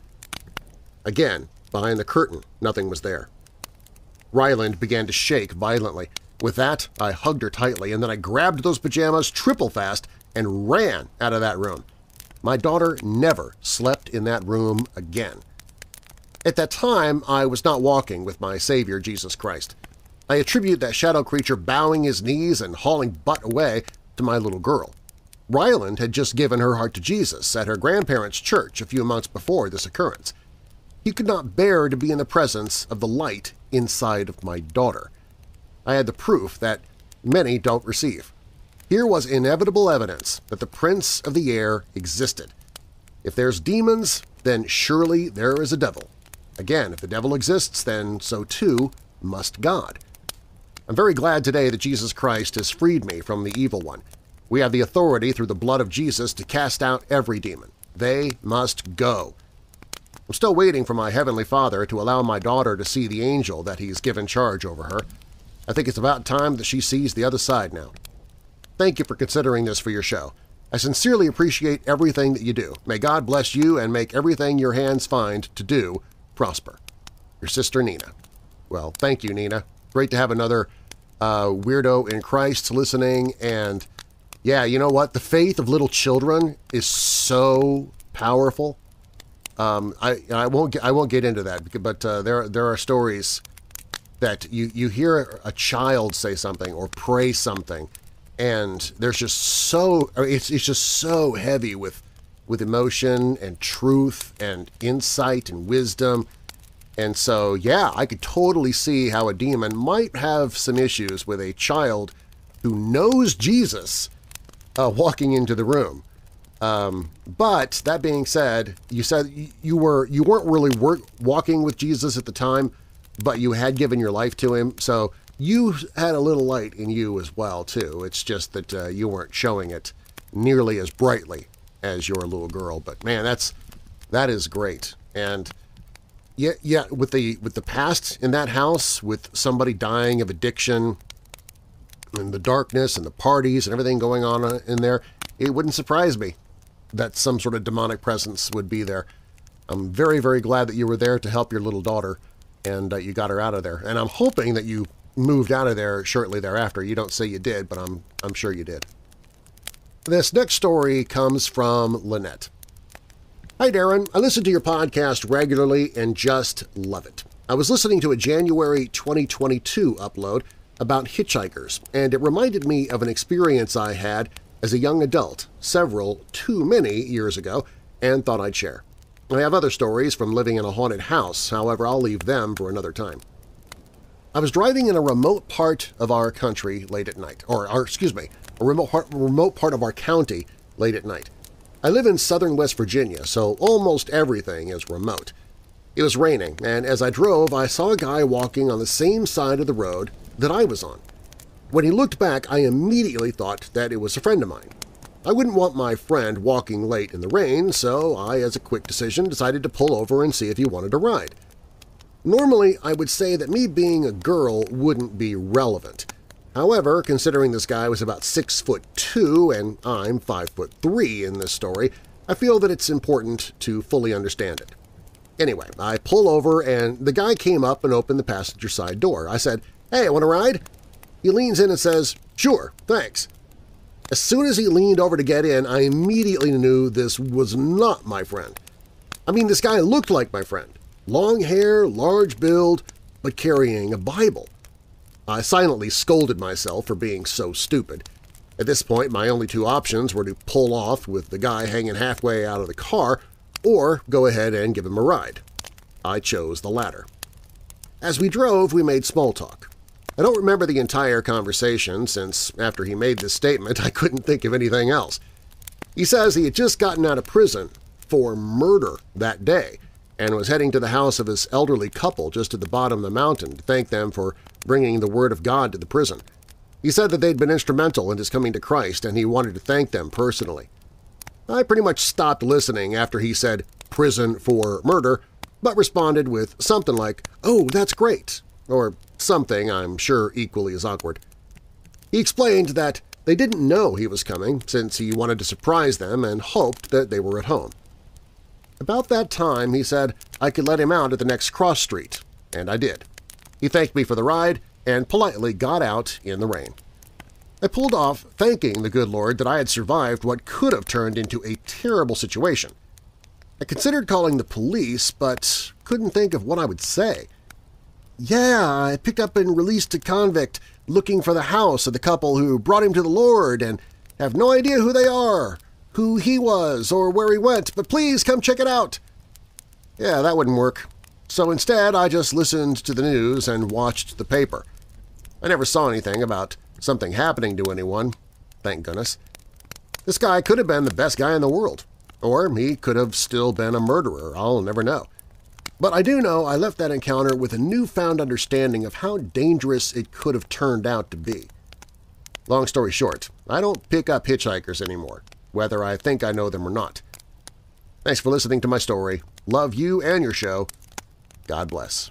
Again, behind the curtain, nothing was there. Ryland began to shake violently. With that, I hugged her tightly, and then I grabbed those pajamas triple fast and ran out of that room. My daughter never slept in that room again. At that time, I was not walking with my Savior, Jesus Christ. I attribute that shadow creature bowing his knees and hauling butt away to my little girl. Ryland had just given her heart to Jesus at her grandparents' church a few months before this occurrence. He could not bear to be in the presence of the light inside of my daughter. I had the proof that many don't receive. Here was inevitable evidence that the prince of the air existed. If there's demons, then surely there is a devil. Again, if the devil exists, then so too must God. I'm very glad today that Jesus Christ has freed me from the evil one. We have the authority through the blood of Jesus to cast out every demon. They must go. I'm still waiting for my Heavenly Father to allow my daughter to see the angel that He's given charge over her. I think it's about time that she sees the other side now. Thank you for considering this for your show. I sincerely appreciate everything that you do. May God bless you and make everything your hands find to do prosper. Your sister, Nina. Well, thank you, Nina. Great to have another uh, weirdo in Christ listening. And yeah, you know what? The faith of little children is so powerful. Um, I I won't get, I won't get into that, but uh, there there are stories that you you hear a child say something or pray something, and there's just so it's it's just so heavy with with emotion and truth and insight and wisdom. And so, yeah, I could totally see how a demon might have some issues with a child who knows Jesus uh, walking into the room. Um, but that being said, you said you were you weren't really work, walking with Jesus at the time, but you had given your life to Him. So you had a little light in you as well, too. It's just that uh, you weren't showing it nearly as brightly as your little girl. But man, that's that is great. And yeah, yeah, with the with the past in that house, with somebody dying of addiction, and the darkness and the parties and everything going on in there, it wouldn't surprise me that some sort of demonic presence would be there. I'm very, very glad that you were there to help your little daughter, and uh, you got her out of there. And I'm hoping that you moved out of there shortly thereafter. You don't say you did, but I'm I'm sure you did. This next story comes from Lynette. Hi, Darren. I listen to your podcast regularly and just love it. I was listening to a January twenty twenty-two upload about hitchhikers, and it reminded me of an experience I had as a young adult several too many years ago and thought I'd share. I have other stories from living in a haunted house, however I'll leave them for another time. I was driving in a remote part of our country late at night, or, or excuse me, a remote part, remote part of our county late at night. I live in southern West Virginia, so almost everything is remote. It was raining, and as I drove, I saw a guy walking on the same side of the road that I was on. When he looked back, I immediately thought that it was a friend of mine. I wouldn't want my friend walking late in the rain, so I, as a quick decision, decided to pull over and see if he wanted a ride. Normally, I would say that me being a girl wouldn't be relevant. However, considering this guy was about six foot two and I'm five foot three in this story, I feel that it's important to fully understand it. Anyway, I pull over and the guy came up and opened the passenger side door. I said, "Hey, want a ride?" He leans in and says, "Sure, thanks." As soon as he leaned over to get in, I immediately knew this was not my friend. I mean, this guy looked like my friend. Long hair, large build, but carrying a Bible. I silently scolded myself for being so stupid. At this point, my only two options were to pull off with the guy hanging halfway out of the car or go ahead and give him a ride. I chose the latter. As we drove, we made small talk. I don't remember the entire conversation since after he made this statement, I couldn't think of anything else. He says he had just gotten out of prison for murder that day and was heading to the house of his elderly couple just at the bottom of the mountain to thank them for bringing the word of God to the prison. He said that they'd been instrumental in his coming to Christ and he wanted to thank them personally. I pretty much stopped listening after he said prison for murder, but responded with something like, "Oh, that's great," or something I'm sure equally as awkward. He explained that they didn't know he was coming since he wanted to surprise them and hoped that they were at home. About that time, he said I could let him out at the next cross street, and I did. He thanked me for the ride and politely got out in the rain. I pulled off thanking the good Lord that I had survived what could have turned into a terrible situation. I considered calling the police, but couldn't think of what I would say. "Yeah, I picked up and released a convict looking for the house of the couple who brought him to the Lord and have no idea who they are, who he was, or where he went, but please come check it out." Yeah, that wouldn't work. So instead, I just listened to the news and watched the paper. I never saw anything about something happening to anyone, thank goodness. This guy could have been the best guy in the world, or he could have still been a murderer, I'll never know. But I do know I left that encounter with a newfound understanding of how dangerous it could have turned out to be. Long story short, I don't pick up hitchhikers anymore, whether I think I know them or not. Thanks for listening to my story. Love you and your show. God bless.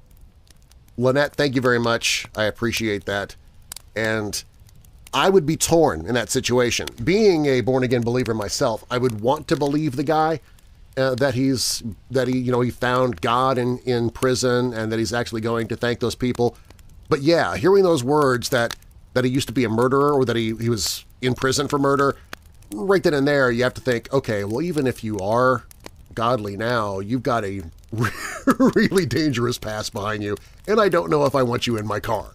Lynette, thank you very much. I appreciate that. And I would be torn in that situation. Being a born-again believer myself, I would want to believe the guy uh, that he's that he you know he found God in in prison and that he's actually going to thank those people. But yeah, hearing those words that that he used to be a murderer or that he he was in prison for murder, right then and there you have to think, okay, well, even if you are godly now, you've got a really dangerous past behind you, and I don't know if I want you in my car.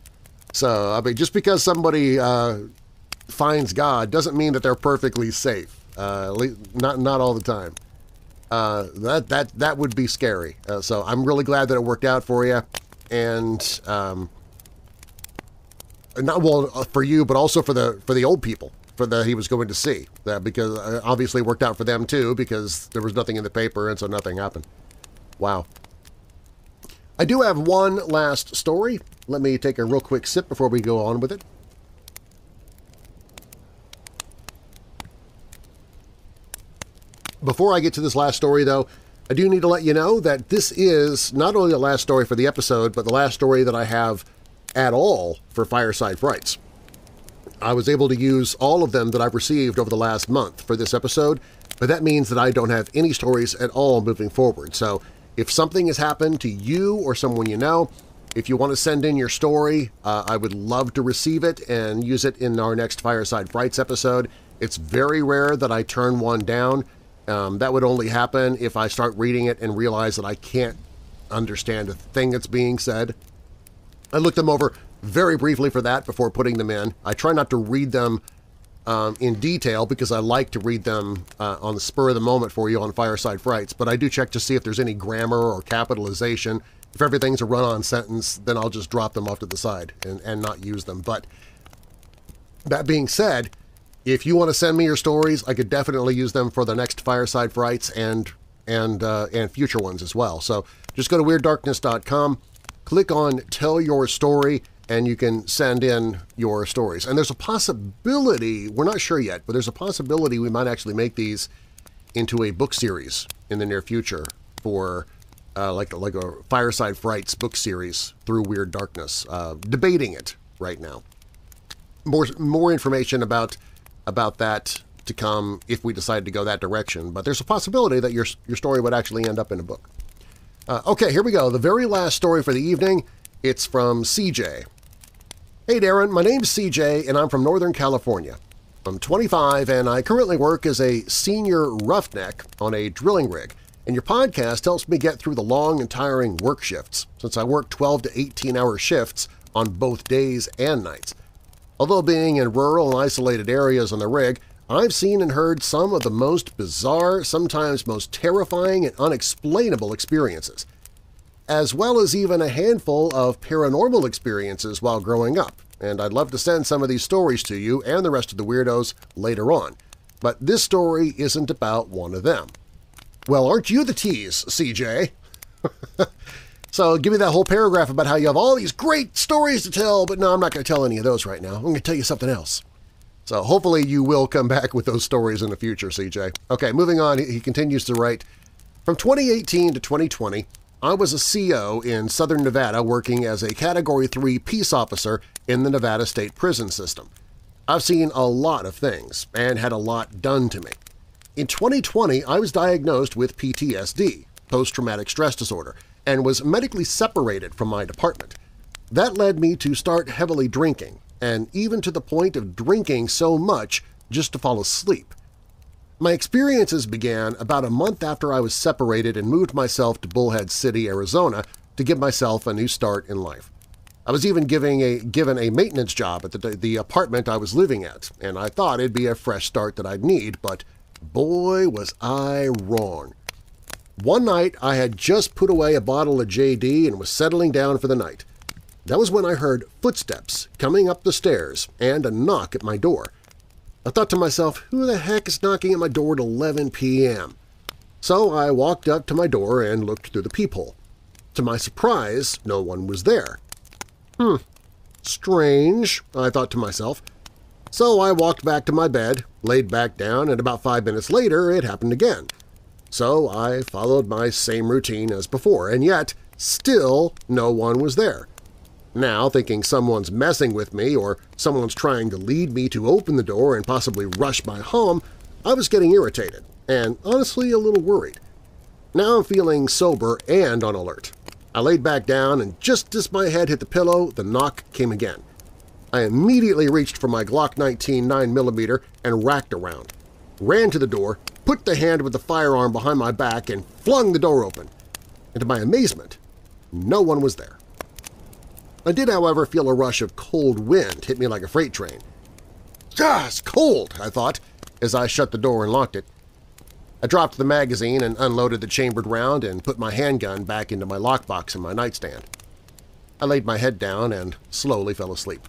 So, I mean, just because somebody uh, finds God doesn't mean that they're perfectly safe. Uh, not not all the time. Uh, that that that would be scary. Uh, so I'm really glad that it worked out for you, and um, not well for you, but also for the for the old people for that he was going to see. That because uh, obviously it worked out for them too, because there was nothing in the paper, and so nothing happened. Wow. I do have one last story. Let me take a real quick sip before we go on with it. Before I get to this last story, though, I do need to let you know that this is not only the last story for the episode, but the last story that I have at all for Fireside Frights. I was able to use all of them that I've received over the last month for this episode, but that means that I don't have any stories at all moving forward. So if something has happened to you or someone you know, if you want to send in your story, uh, I would love to receive it and use it in our next Fireside Frights episode. It's very rare that I turn one down. Um, that would only happen if I start reading it and realize that I can't understand a thing that's being said. I looked them over very briefly for that before putting them in. I try not to read them um, in detail because I like to read them uh, on the spur of the moment for you on Fireside Frights, but I do check to see if there's any grammar or capitalization. If everything's a run-on sentence, then I'll just drop them off to the side and, and not use them. But that being said, if you want to send me your stories, I could definitely use them for the next Fireside Frights and and uh, and future ones as well. So just go to Weird Darkness dot com, click on Tell Your Story, and you can send in your stories. And there's a possibility, we're not sure yet, but there's a possibility we might actually make these into a book series in the near future for uh, like, like a Fireside Frights book series through Weird Darkness. Uh, debating it right now. More, more information about about that to come if we decide to go that direction, but there's a possibility that your, your story would actually end up in a book. Uh, okay, here we go. The very last story for the evening. It's from C J. Hey Darren, my name's C J and I'm from Northern California. I'm twenty-five and I currently work as a senior roughneck on a drilling rig and your podcast helps me get through the long and tiring work shifts, since I work twelve to eighteen-hour shifts on both days and nights. Although being in rural and isolated areas on the rig, I've seen and heard some of the most bizarre, sometimes most terrifying and unexplainable experiences, as well as even a handful of paranormal experiences while growing up, and I'd love to send some of these stories to you and the rest of the weirdos later on. But this story isn't about one of them. Well, aren't you the tease, C J? So give me that whole paragraph about how you have all these great stories to tell, but no, I'm not going to tell any of those right now. I'm going to tell you something else. So hopefully you will come back with those stories in the future, C J. Okay, moving on, he continues to write, from twenty eighteen to twenty twenty, I was a C O in Southern Nevada working as a Category three peace officer in the Nevada State Prison System. I've seen a lot of things and had a lot done to me. In twenty twenty, I was diagnosed with P T S D, post-traumatic stress disorder, and was medically separated from my department. That led me to start heavily drinking, and even to the point of drinking so much just to fall asleep. My experiences began about a month after I was separated and moved myself to Bullhead City, Arizona to give myself a new start in life. I was even giving a, given a maintenance job at the, the apartment I was living at, and I thought it'd be a fresh start that I'd need, but boy was I wrong. One night I had just put away a bottle of J D and was settling down for the night. That was when I heard footsteps coming up the stairs and a knock at my door. I thought to myself, who the heck is knocking at my door at eleven p m? So I walked up to my door and looked through the peephole. To my surprise, no one was there. Hmm, strange, I thought to myself. So I walked back to my bed, laid back down, and about five minutes later it happened again. So I followed my same routine as before, and yet still no one was there. Now, thinking someone's messing with me or someone's trying to lead me to open the door and possibly rush my home, I was getting irritated and honestly a little worried. Now I'm feeling sober and on alert. I laid back down, and just as my head hit the pillow, the knock came again. I immediately reached for my Glock nineteen nine millimeter and racked around, ran to the door, put the hand with the firearm behind my back, and flung the door open. And to my amazement, no one was there. I did, however, feel a rush of cold wind hit me like a freight train. Ah, it's cold, I thought, as I shut the door and locked it. I dropped the magazine and unloaded the chambered round and put my handgun back into my lockbox in my nightstand. I laid my head down and slowly fell asleep.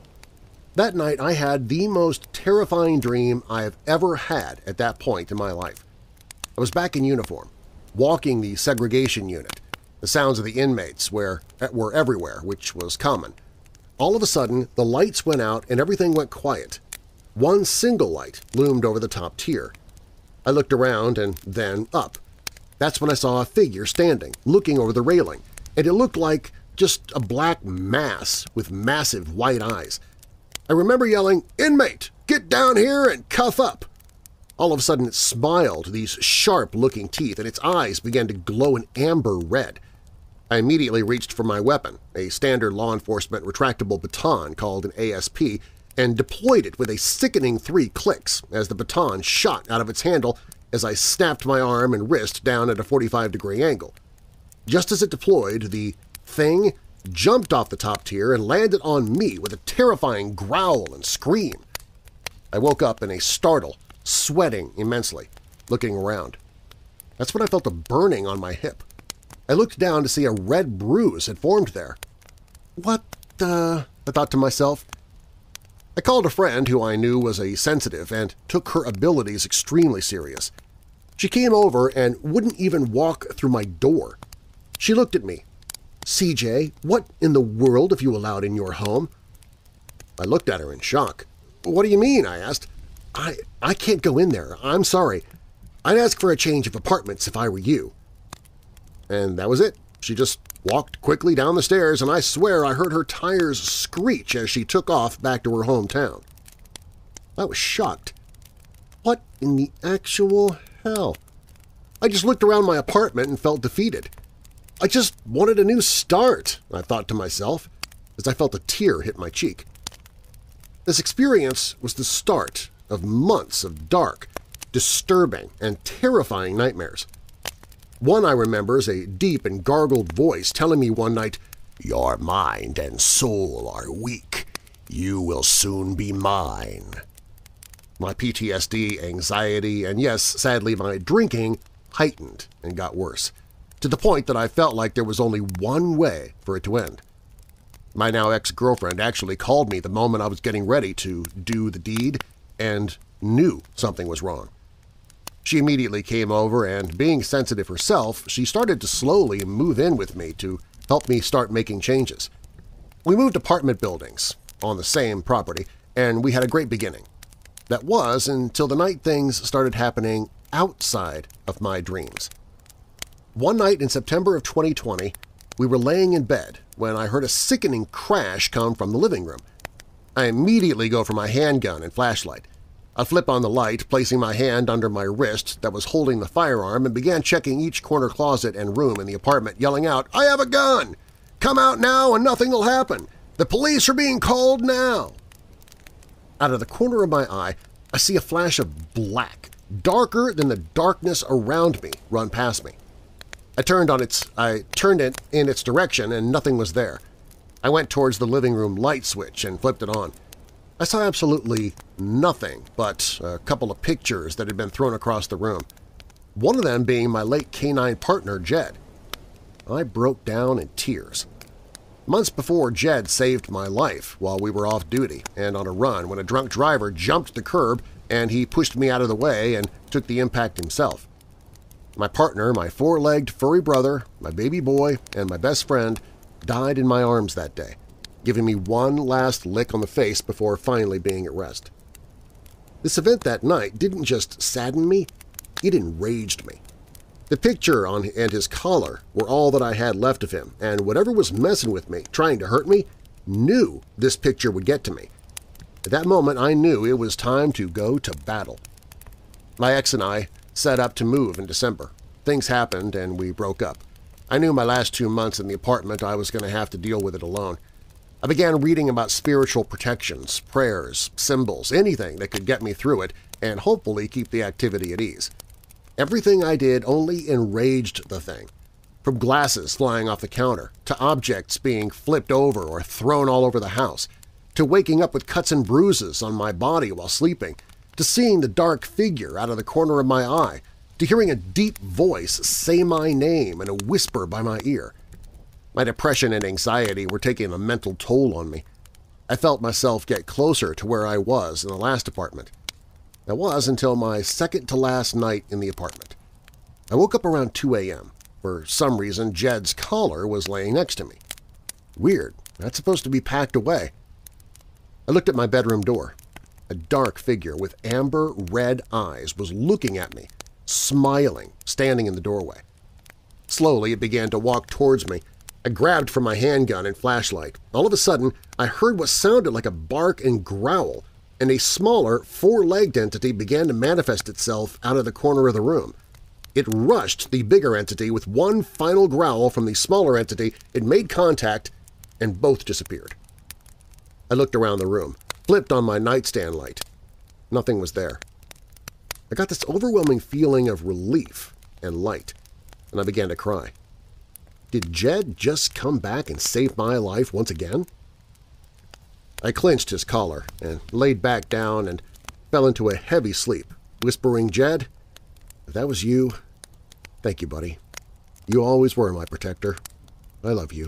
That night I had the most terrifying dream I have ever had at that point in my life. I was back in uniform, walking the segregation unit. The sounds of the inmates were, were everywhere, which was common. All of a sudden, the lights went out and everything went quiet. One single light loomed over the top tier. I looked around and then up. That's when I saw a figure standing, looking over the railing, and it looked like just a black mass with massive white eyes. I remember yelling, "Inmate, get down here and cuff up!" All of a sudden it smiled, these sharp-looking teeth, and its eyes began to glow an amber red. I immediately reached for my weapon, a standard law enforcement retractable baton called an A S P, and deployed it with a sickening three clicks as the baton shot out of its handle as I snapped my arm and wrist down at a forty-five degree angle. Just as it deployed, the thing jumped off the top tier and landed on me with a terrifying growl and scream. I woke up in a startle, sweating immensely, looking around. That's when I felt a burning on my hip. I looked down to see a red bruise had formed there. What the… I thought to myself. I called a friend who I knew was a sensitive and took her abilities extremely serious. She came over and wouldn't even walk through my door. She looked at me. "C J, what in the world have you allowed in your home?" I looked at her in shock. "What do you mean?" I asked. I, I can't go in there. I'm sorry. I'd ask for a change of apartments if I were you." And that was it. She just walked quickly down the stairs, and I swear I heard her tires screech as she took off back to her hometown. I was shocked. What in the actual hell? I just looked around my apartment and felt defeated. I just wanted a new start, I thought to myself, as I felt a tear hit my cheek. This experience was the start of months of dark, disturbing, and terrifying nightmares. One I remember is a deep and gargled voice telling me one night, "Your mind and soul are weak. You will soon be mine." My P T S D, anxiety, and yes, sadly my drinking heightened and got worse, to the point that I felt like there was only one way for it to end. My now ex-girlfriend actually called me the moment I was getting ready to do the deed and knew something was wrong. She immediately came over and, being sensitive herself, she started to slowly move in with me to help me start making changes. We moved apartment buildings on the same property, and we had a great beginning. That was until the night things started happening outside of my dreams. One night in September of twenty twenty, we were laying in bed when I heard a sickening crash come from the living room. I immediately go for my handgun and flashlight. I flip on the light, placing my hand under my wrist that was holding the firearm, and began checking each corner closet and room in the apartment, yelling out, "I have a gun! Come out now and nothing will happen! The police are being called now!" Out of the corner of my eye, I see a flash of black, darker than the darkness around me, run past me. I turned on its I turned it in its direction and nothing was there. I went towards the living room light switch and flipped it on. I saw absolutely nothing but a couple of pictures that had been thrown across the room, one of them being my late canine partner, Jed. I broke down in tears. Months before, Jed saved my life while we were off duty and on a run when a drunk driver jumped the curb and he pushed me out of the way and took the impact himself. My partner, my four-legged furry brother, my baby boy, and my best friend died in my arms that day, giving me one last lick on the face before finally being at rest. This event that night didn't just sadden me, it enraged me. The picture on and his collar were all that I had left of him, and whatever was messing with me, trying to hurt me, knew this picture would get to me. At that moment, I knew it was time to go to battle. My ex and I set up to move in December. Things happened and we broke up. I knew my last two months in the apartment I was going to have to deal with it alone. I began reading about spiritual protections, prayers, symbols, anything that could get me through it and hopefully keep the activity at ease. Everything I did only enraged the thing, from glasses flying off the counter, to objects being flipped over or thrown all over the house, to waking up with cuts and bruises on my body while sleeping, to seeing the dark figure out of the corner of my eye, to hearing a deep voice say my name in a whisper by my ear. My depression and anxiety were taking a mental toll on me. I felt myself get closer to where I was in the last apartment. That was until my second-to-last night in the apartment. I woke up around two A M For some reason, Jed's collar was laying next to me. Weird. That's supposed to be packed away. I looked at my bedroom door. A dark figure with amber-red eyes was looking at me, smiling, standing in the doorway. Slowly, it began to walk towards me. I grabbed for my handgun and flashlight. All of a sudden, I heard what sounded like a bark and growl, and a smaller, four-legged entity began to manifest itself out of the corner of the room. It rushed the bigger entity with one final growl from the smaller entity. It made contact, and both disappeared. I looked around the room, flipped on my nightstand light. Nothing was there. I got this overwhelming feeling of relief and light, and I began to cry. Did Jed just come back and save my life once again? I clenched his collar and laid back down and fell into a heavy sleep, whispering, "Jed, if that was you, thank you, buddy. You always were my protector. I love you."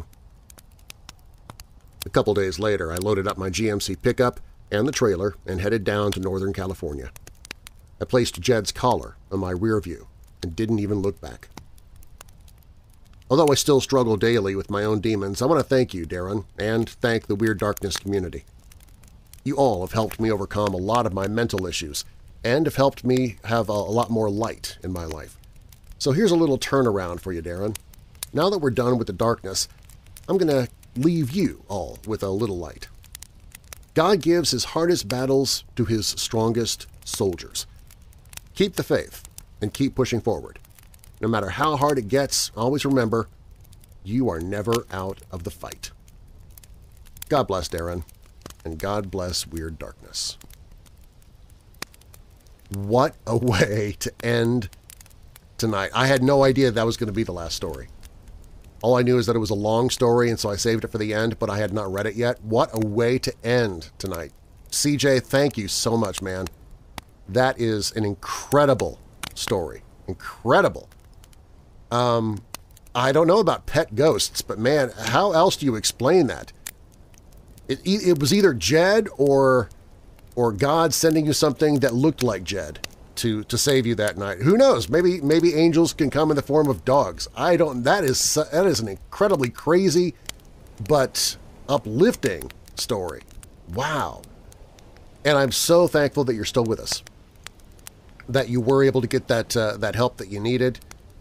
A couple days later, I loaded up my G M C pickup and the trailer and headed down to Northern California. I placed Jed's collar on my rear view and didn't even look back. Although I still struggle daily with my own demons, I want to thank you, Darren, and thank the Weird Darkness community. You all have helped me overcome a lot of my mental issues and have helped me have a lot more light in my life. So here's a little turnaround for you, Darren. Now that we're done with the darkness, I'm going to leave you all with a little light. God gives his hardest battles to his strongest soldiers. Keep the faith and keep pushing forward. No matter how hard it gets, always remember, you are never out of the fight. God bless Darren, and God bless Weird Darkness. What a way to end tonight. I had no idea that was going to be the last story. All I knew is that it was a long story, and so I saved it for the end, but I had not read it yet. What a way to end tonight. C J, thank you so much, man. That is an incredible story. Incredible. Um, I don't know about pet ghosts, but man, how else do you explain that? It, it was either Jed or, or God sending you something that looked like Jed to to save you that night. Who knows? Maybe maybe angels can come in the form of dogs. I don't. That is that is an incredibly crazy, but uplifting story. Wow. And I'm so thankful that you're still with us. That you were able to get that uh, that help that you needed.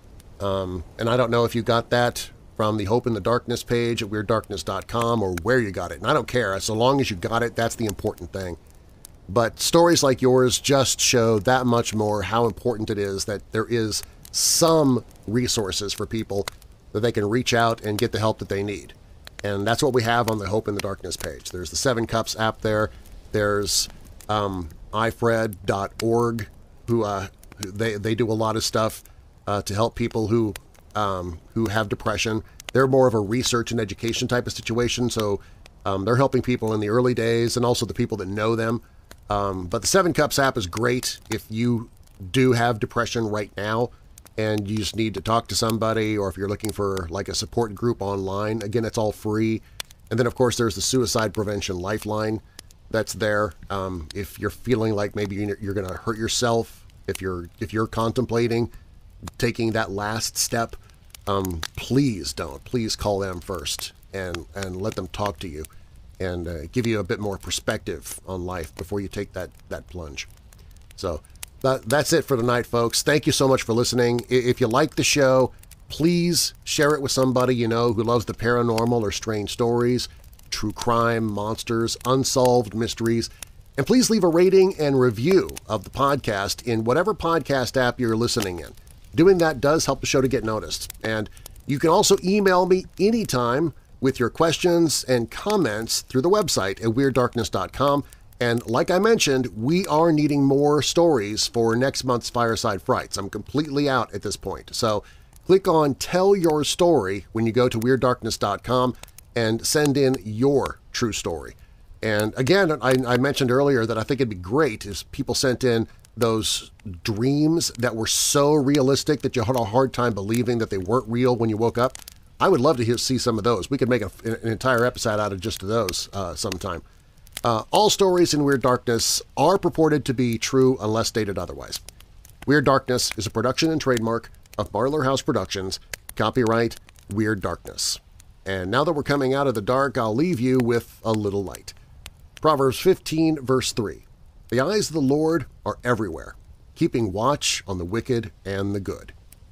Um, and I don't know if you got that from the Hope in the Darkness page at weird darkness dot com or where you got it. And I don't care. So long as you got it, that's the important thing. But stories like yours just show that much more how important it is that there is some resources for people that they can reach out and get the help that they need. And that's what we have on the Hope in the Darkness page. There's the Seven Cups app there. There's um, i f r e d dot org, who uh, they, they do a lot of stuff uh, to help people who, um, who have depression. They're more of a research and education type of situation, so um, they're helping people in the early days and also the people that know them. Um, but the Seven Cups app is great if you do have depression right now and you just need to talk to somebody, or if you're looking for like a support group online. Again, it's all free. And then, of course, there's the Suicide Prevention Lifeline that's there. Um, if you're feeling like maybe you're going to hurt yourself, if you're if you're contemplating taking that last step, um, please don't. Please call them first and, and let them talk to you and uh, give you a bit more perspective on life before you take that, that plunge. So that, that's it for tonight, folks. Thank you so much for listening. If you like the show, please share it with somebody you know who loves the paranormal or strange stories, true crime, monsters, unsolved mysteries, and please leave a rating and review of the podcast in whatever podcast app you're listening in. Doing that does help the show to get noticed. And you can also email me anytime with your questions and comments through the website at weird darkness dot com. And like I mentioned, we are needing more stories for next month's Fireside Frights. I'm completely out at this point. So click on Tell Your Story when you go to weird darkness dot com and send in your true story. And again, I, I mentioned earlier that I think it'd be great if people sent in those dreams that were so realistic that you had a hard time believing that they weren't real when you woke up. I would love to hear, see some of those. We could make a, an entire episode out of just those uh, sometime. Uh, all stories in Weird Darkness are purported to be true unless stated otherwise. Weird Darkness is a production and trademark of Marlar House Productions, copyright Weird Darkness. And now that we're coming out of the dark, I'll leave you with a little light. Proverbs fifteen, verse three. The eyes of the Lord are everywhere, keeping watch on the wicked and the good.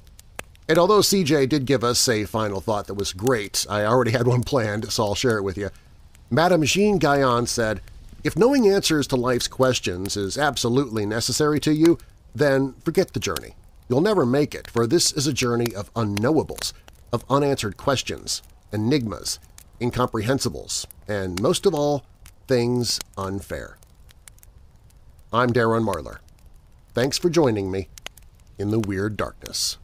And although C J did give us a final thought that was great, I already had one planned, so I'll share it with you. Madame Jean Guyon said, "If knowing answers to life's questions is absolutely necessary to you, then forget the journey. You'll never make it, for this is a journey of unknowables, of unanswered questions, enigmas, incomprehensibles, and most of all, things unfair." I'm Darren Marlar. Thanks for joining me in the Weird Darkness.